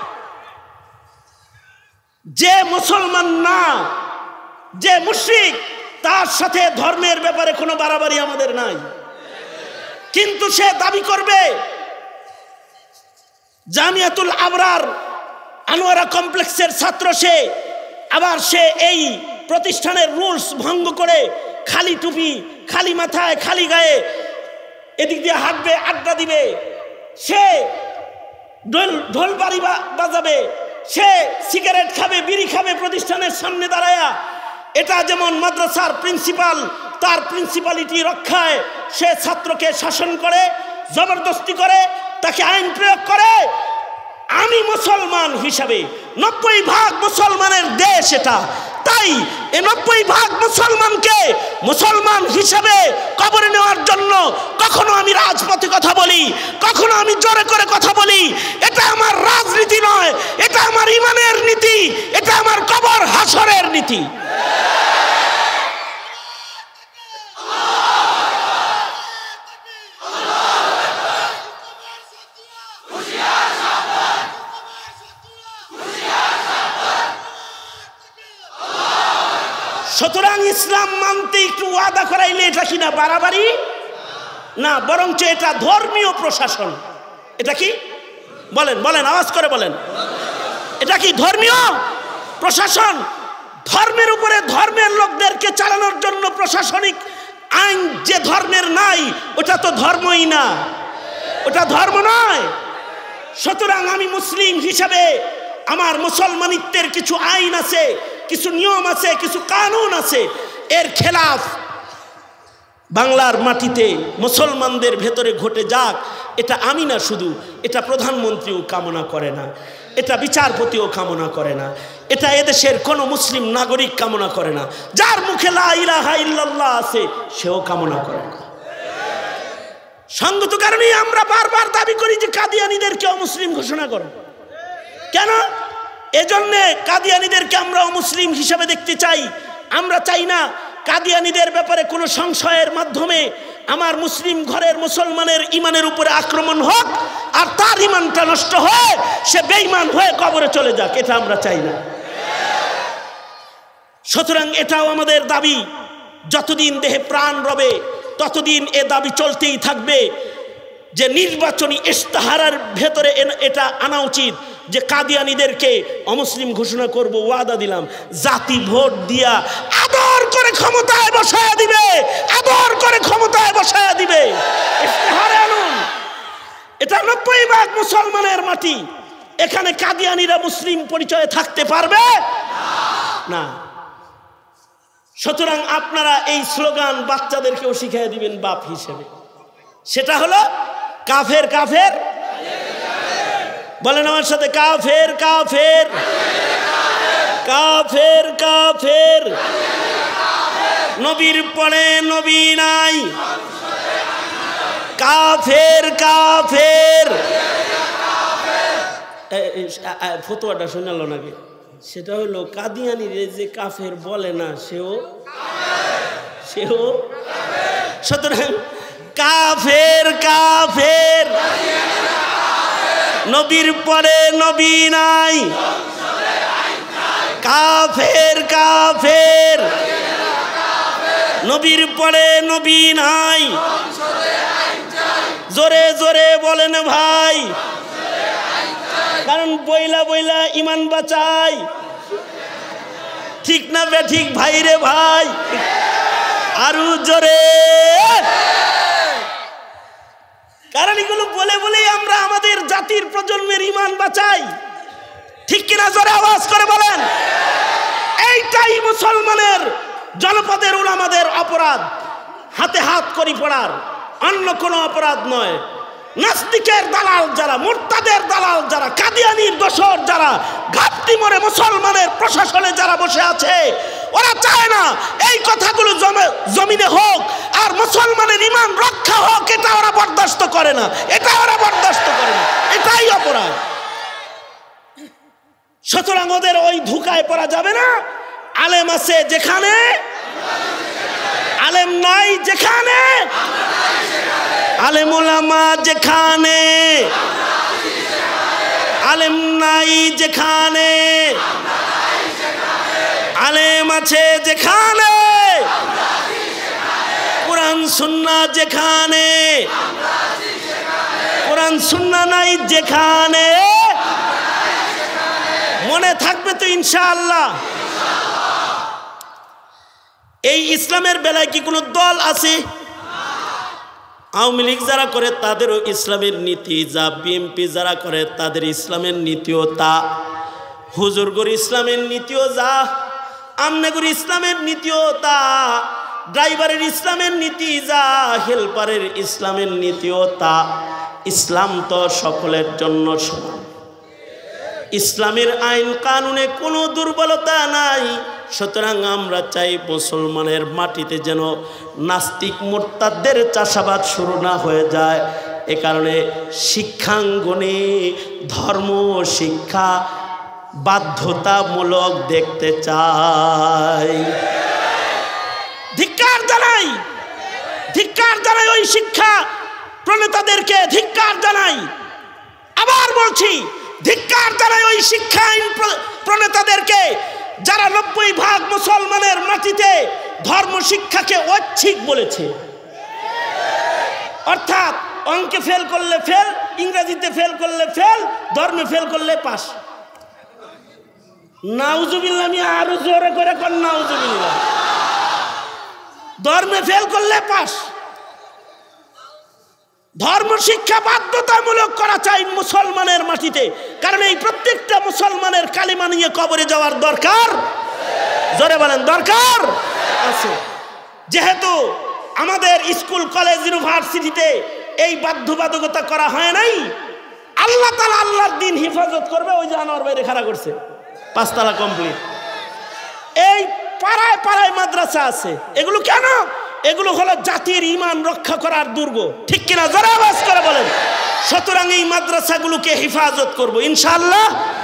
যে মুসলমান না, যে মুশরিক, তার সাথে ধর্মের ব্যাপারে কোনো বাড়াবাড়ি আমাদের নাই। কিন্তু সে দাবি করবে জামিয়াতুল আবরার আনোয়ারা কমপ্লেক্সের ছাত্র, সে আবার সে এই প্রতিষ্ঠানের রুলস ভঙ্গ করে খালি টুপি, খালি মাথায়, খালি গায়ে এদিক দিয়ে হাঁটবে, আড্ডা দিবে, সে ঢোল বাড়ি বাজাবে, সে সিগারেট খাবে, বিড়ি খাবে প্রতিষ্ঠানের সামনে দাঁড়ায়া। এটা যেমন মাদ্রাসার প্রিন্সিপাল, তার প্রিন্সিপালিটি রক্ষায় সে ছাত্রকে শাসন করে, জবরদস্তি করে, তাকে আইন প্রয়োগ করে। আমি মুসলমান হিসাবে, 90% মুসলমানের দেশ এটা, তাই এই 90% মুসলমানকে মুসলমান হিসাবে কবরে নেওয়ার জন্য কখনো আমি রাজপথে কথা বলি, কখনো আমি জোরে করে কথা বলি। এটা আমার রাজনীতি নয়, এটা আমার ইমানের নীতি, এটা আমার কবর হাসরের নীতি। সুতরাং ইসলাম মানতে একটু ওয়াদা করাইলে এটা কিনা বাড়াবাড়ি না, বরঞ্চ এটা ধর্মীয় প্রশাসন। এটা কি বলেন, বলেন, আওয়াজ করে বলেন, এটা কি ধর্মীয় প্রশাসন? ধর্মের উপরে ধর্মের লোকদেরকে চালানোর জন্য প্রশাসনিক আইন যে ধর্মের নাই, ওটা তো ধর্মই না, ওটা ধর্ম নয়। সুতরাং আমি মুসলিম হিসাবে আমার মুসলমানিত্বের কিছু আইন আছে, কিছু নিয়ম আছে, কিছু কানুন আছে। এর খেলাফ বাংলার মাটিতে মুসলমানদের ভেতরে ঘটে যাক, এটা আমি না শুধু, এটা প্রধানমন্ত্রীও কামনা করে না, এটা বিচারপতিও কামনা করে না, এটা এদেশের কোনো মুসলিম নাগরিক কামনা করে না। যার মুখে লা ইলাহা ইল্লাল্লাহ আছে সেও কামনা করে না। সঙ্গত কারণে আমরা বারবার দাবি করি যে কাদিয়ানীদেরকে অমুসলিম ঘোষণা করো। কেন? এজন্যে কাদিয়ানীদেরকে আমরা অমুসলিম হিসাবে দেখতে চাই। আমরা চাই না কাদিয়ানীদের ব্যাপারে কোনো সংশয়ের মাধ্যমে আমার মুসলিম ঘরের মুসলমানের ইমানের উপরে আক্রমণ হোক, আর তার ইমানটা নষ্ট হয়, সে বেঈমান হয়ে কবরে চলে যাক, এটা আমরা চাই না। সুতরাং এটাও আমাদের দাবি। যতদিন দেহে প্রাণ রবে ততদিন এ দাবি চলতেই থাকবে যে নির্বাচনী ইশতেহারের ভেতরে এটা আনা উচিত যে কাদিয়ানীদেরকে অমুসলিম ঘোষণা করব, ওয়াদা দিলাম। জাতি ভোট দিয়া আদর করে ক্ষমতায় বসায় দিবে, আদর করে ক্ষমতায় বসায় দিবে। ইশতেহারে আনুন। এটা 90% মুসলমানের মাটি, এখানে কাদিয়ানীরা মুসলিম পরিচয়ে থাকতে পারবে না। সুতরাং আপনারা এই স্লোগান বাচ্চাদেরকেও শিখিয়ে দিবেন বাপ হিসেবে, সেটা হলো কাফের কাফের, বলেন আমার সাথে, কাফের কাফের কাফের কাফের, নবীর পরে নবী নাই, কাফের কাফের। ফতোয়াটা শোনালো নাকি? সেটা হলো কাদিয়ানির যে কাফের বলে না সেও সুতরাং কাফের কাফের, নবীর পরে নবী নাই, কাফের কাফের, নবীর পরে নবী নাই। জোরে জোরে বলেন ভাই, কারণ বইলা বইলা ইমান বাঁচাই, ঠিক না বে ঠিক ভাই রে ভাই, আরো জোরে। কারণ এগুলো বলে বলেই আমরা আমাদের জাতির প্রজন্মের ইমান বাঁচাই, ঠিক কিনা? জোরে আওয়াজ করে বলেন। এইটাই মুসলমানের জনপদের উলামাদের অপরাধ, হাতে হাত করি পড়ার, অন্য কোনো অপরাধ নয়। নাস্তিকের দালাল যারা, মুরতাদের দালাল যারা, কাদিয়ানির দোসর যারা, ঘাপটি মরে মুসলমানের প্রশাসনে যারা বসে আছে, ওরা চায় না এই কথাগুলো জমিনে হোক আর মুসলমানের ইমান রক্ষা হোক। এটা ওরা বরদাস্ত করে না, এটা ওরা বরদাস্ত করে না, এটাই অপরাধ। সুতরাং ওদের ওই ধোঁকায় পড়া যাবে না। আলেম আছে যেখানে, আলেম নাই যেখানে, আলেম উলামা যেখানে, আলেম নাই যেখানে, আলেম আছে যেখানে, কোরআন সুন্নাহ যেখানে, কোরআন সুন্নাহ নাই যেখানে। মনে থাকবে তো ইনশাআল্লাহ। এই ইসলামের বেলায় কি কোনো দল আছে? আওয়ামী লীগ যারা করে তাদেরও ইসলামের নীতি যা, বিএনপি যারা করে তাদের ইসলামের নীতিও তা, হুজুরগর ইসলামের নীতিও যা, আমনেগর ইসলামের নীতিও তা, ড্রাইভারের ইসলামের নীতি যা, হেল্পারের ইসলামের নীতিও তা। ইসলাম তো সকলের জন্য সমান। ইসলামের আইন কানুনে কোনো দুর্বলতা নাই। সুতরাং আমরা চাই মুসলমানের মাটিতে যেন নাস্তিক মুরতাদদের চাষাবাদ শুরু না হয়ে যায়। এ কারণে শিক্ষাঙ্গনে ধর্ম শিক্ষা বাধ্যতামূলক দেখতে চাই। ধিক্কার জানাই, ধিক্কার জানাই ওই শিক্ষা প্রণেতাদেরকে, ধিক্কার জানাই। আবার বলছি, ধিক্কার জানাই ওই শিক্ষা আইন প্রণেতাদেরকে যারা 90% মুসলমানের মাটিতে ধর্ম শিক্ষাকে ঐচ্ছিক বলেছে। অর্থাৎ অঙ্কে ফেল করলে ফেল, ইংরেজিতে ফেল করলে ফেল, ধর্মে ফেল করলে পাস। নাউজুবিল্লাহ, আমি আরো জোরে করে কর নাউজুবিল্লাহ। ধর্মে ফেল করলে পাস। ধর্ম শিক্ষা বাধ্যতামূলক করা চাই মুসলমানের মাটিতে, কারণ এই প্রত্যেকটা মুসলমানের কালিমা নিয়ে কবরে যাওয়ার দরকার, জোরে বলেন দরকার আছে। যেহেতু আমাদের স্কুল কলেজ ইউনিভার্সিটিতে এই বাধ্যবাধকতা করা হয় নাই, আল্লাহ তাআলা আল্লাহর দ্বীন হেফাজত করবে। ওই যে আনোয়ার বাইরে খাড়া করছে, 5 তলা কমপ্লিট। এই পাড়ায় পাড়ায় মাদ্রাসা আছে। এগুলো কেন? এগুলো হলো জাতির ঈমান রক্ষা করার দুর্গ, ঠিক কিনা? জোরে আওয়াজ করে বলেন। সুতরাং এই মাদ্রাসাগুলোকে হেফাজত করব ইনশাআল্লাহ।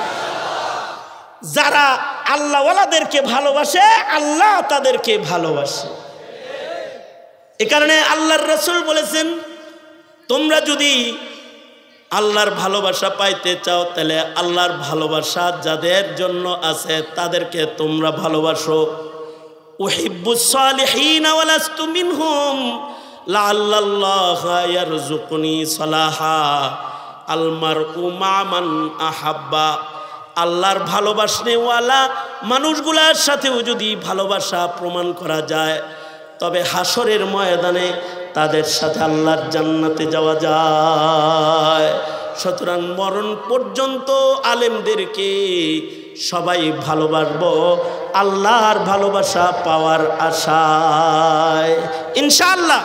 যারা আল্লাহওয়ালাদেরকে ভালোবাসে, আল্লাহ তাদেরকে ভালোবাসে। এ কারণে আল্লাহর রাসূল বলেছেন, তোমরা যদি আল্লাহর ভালোবাসা পাইতে চাও তাহলে আল্লাহর ভালোবাসা যাদের জন্য আছে তাদেরকে তোমরা ভালোবাসো। উহিব্বুস সালিহিনা ওয়া লাস্তু মিনহুম লাআল্লাল্লাহা ইয়ারযুকুনি সালাহা আল মারউ মা মান আহাব্বা। আল্লাহর ভালোবাসনেওয়ালা মানুষগুলার সাথেও যদি ভালোবাসা প্রমাণ করা যায় তবে হাসরের ময়দানে তাদের সাথে আল্লাহর জান্নাতে যাওয়া যায়। সুতরাং মরণ পর্যন্ত আলেমদেরকে সবাই ভালোবাসবো, আল্লাহর ভালোবাসা পাওয়ার আশায় ইনশাআল্লাহ।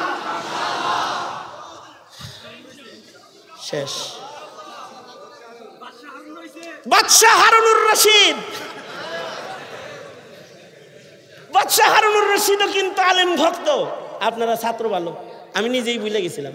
শেষ। বাদশাহ হারুনুর রশিদ, বাদশাহ হারুনুর রশিদও কিন্তু আলেম ভক্ত। আপনারা ছাত্র ভালো, আমি নিজেই ভুলে গেছিলাম।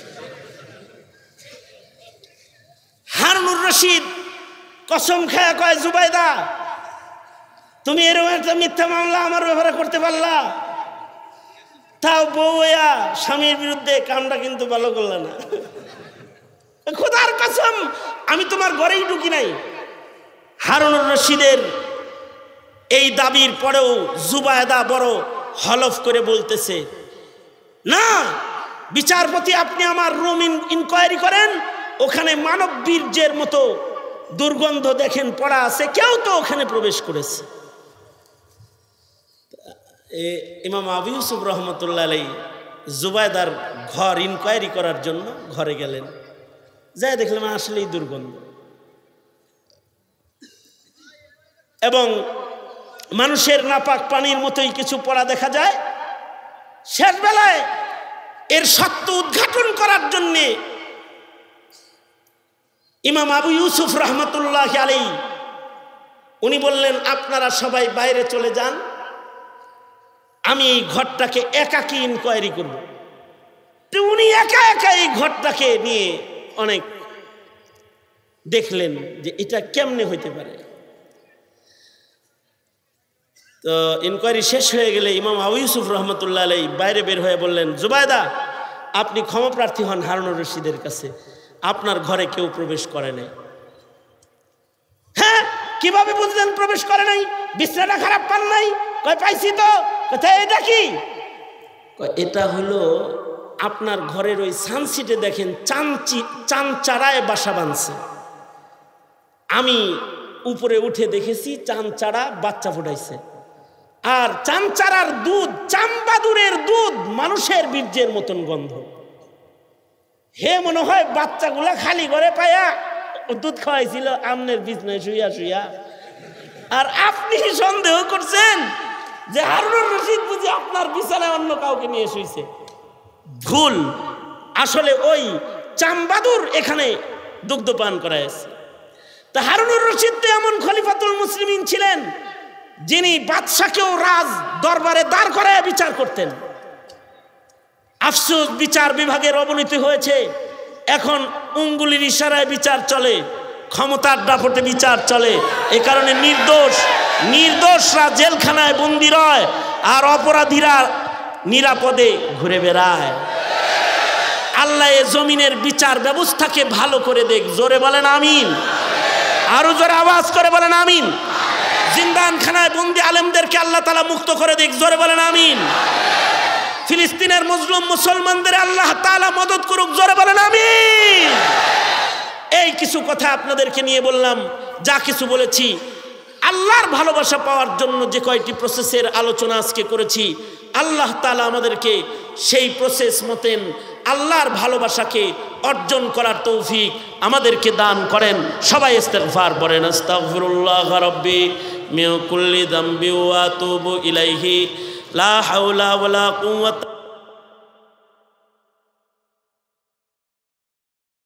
হারুনুর রশিদ কসম খায়া কয়, জুবাইদা তুমি এরকম একটা মিথ্যা মামলা আমার ব্যাপারে করতে পারলা, তাও বউয়া স্বামীর বিরুদ্ধে, কামটা কিন্তু ভালো করলা না। খোদার কসম আমি তোমার ঘরেই ঢুকি নাই। হারুনুর রশিদের এই দাবির পরেও জুবাইদা বড় হলফ করে বলতেছে, না বিচারপতি আপনি আমার রুম ইনকোয়ারি করেন, ওখানে মানব বীর্যের মতো দুর্গন্ধ দেখেন পড়া আছে, কেউ তো ওখানে প্রবেশ করেছে। ইমাম আবু ইউসুফ রহমতুল্লাহ আলাইহি জুবাইদার ঘর ইনকোয়ারি করার জন্য ঘরে গেলেন, যাই দেখলাম আসলেই দুর্গন্ধ, এবং মানুষের নাপাক পানির মতোই কিছু পড়া দেখা যায়। শেষ বেলায় এর সত্য উদ্ঘাটন করার জন্যে ইমাম আবু ইউসুফ রহমতুল্লাহ আলাইহি উনি বললেন, আপনারা সবাই বাইরে চলে যান, আমি এই ঘরটাকে একাকী ইনকোয়ারি করব। তো উনি একা একা এই ঘরটাকে নিয়ে অনেক দেখলেন যে এটা কেমনে হইতে পারে। তো ইনকোয়ারি শেষ হয়ে গেলে ইমাম আবু ইউসুফ রহমতুল্লাহ আলাইহি বাইরে বের হয়ে বললেন, জুবাইদা আপনি ক্ষমা প্রার্থী হন হারুনুর রশিদের কাছে, আপনার ঘরে কেউ প্রবেশ করে নাই। হ্যাঁ, কিভাবে বুঝলেন প্রবেশ করে নাই? বিছানাটা খারাপ পান নাই? কয় পাইছি তো। কোথায় এটা কি? এটা হলো আপনার ঘরের ওই সানসিটে দেখেন চাঁদচাড়ায় বাসা বাঁধছে, আমি উপরে উঠে দেখেছি চাঁদচাড়া বাচ্চা ফুটাইছে, আর চাঁদচাড়ার দুধ, চাম্বাদুরের দুধ মানুষের বীর্যের মতন গন্ধ। হে মনে হয় বাচ্চাগুলা খালি ঘরে পায়া দুধ খাওয়াইছিল আমনের বিছনায় শুইয়া শুইয়া, আর আপনি সন্দেহ করছেন যে হারুনুর রশিদ বুঝি আপনার বিছানায় অন্য কাউকে নিয়ে শুইছে। ভুল, আসলে ওই চাম্বাদুর এখানে দুগ্ধপান করাইছে। তা হারুনুর রশিদ তো এমন খলিফাতুল মুসলিমিন ছিলেন যিনি বাদশাকেও রাজ দরবারে দাঁড় করায় বিচার করতেন। আফসোস বিচার বিভাগের অবনতি হয়েছে, এখন উঙ্গুলির ইশারায় বিচার চলে, ক্ষমতার দাপটে বিচার চলে। এ কারণে নির্দোষরা জেলখানায় বন্দী রয়, আর অপরাধীরা নিরাপদে ঘুরে বেড়ায়। আল্লাহ এ জমিনের বিচার ব্যবস্থাকে ভালো করে দেখ। জোরে বলেন আমিন, আরো জোরে আওয়াজ করে বলেন আমিন। জিন্দানখানায় বন্দী আলেমদেরকে আল্লাহ তাআলা মুক্ত করে দেখ। জোরে বলেন আমিন। ফিলিস্তিনের মজলুম মুসলমানদের আল্লাহ তাআলা মদদ করুক। জোরে বলেন আমিন। এই কিছু কথা আপনাদেরকে নিয়ে বললাম, যা কিছু বলেছি আল্লাহর ভালোবাসা পাওয়ার জন্য যে কয়টি প্রসেসের আলোচনা আজকে করেছি, আল্লাহ তাআলা আমাদেরকে সেই প্রসেস মতেন আল্লাহর ভালোবাসাকে অর্জন করার তৌফিক আমাদেরকে দান করেন। সবাই ইস্তিগফার পড়েন। আস্তাগফিরুল্লাহ রাব্বি মিন কুল্লি যামবি ওয়া আতুবু ইলাইহি লা হাওলা ওয়ালা কুওয়াতা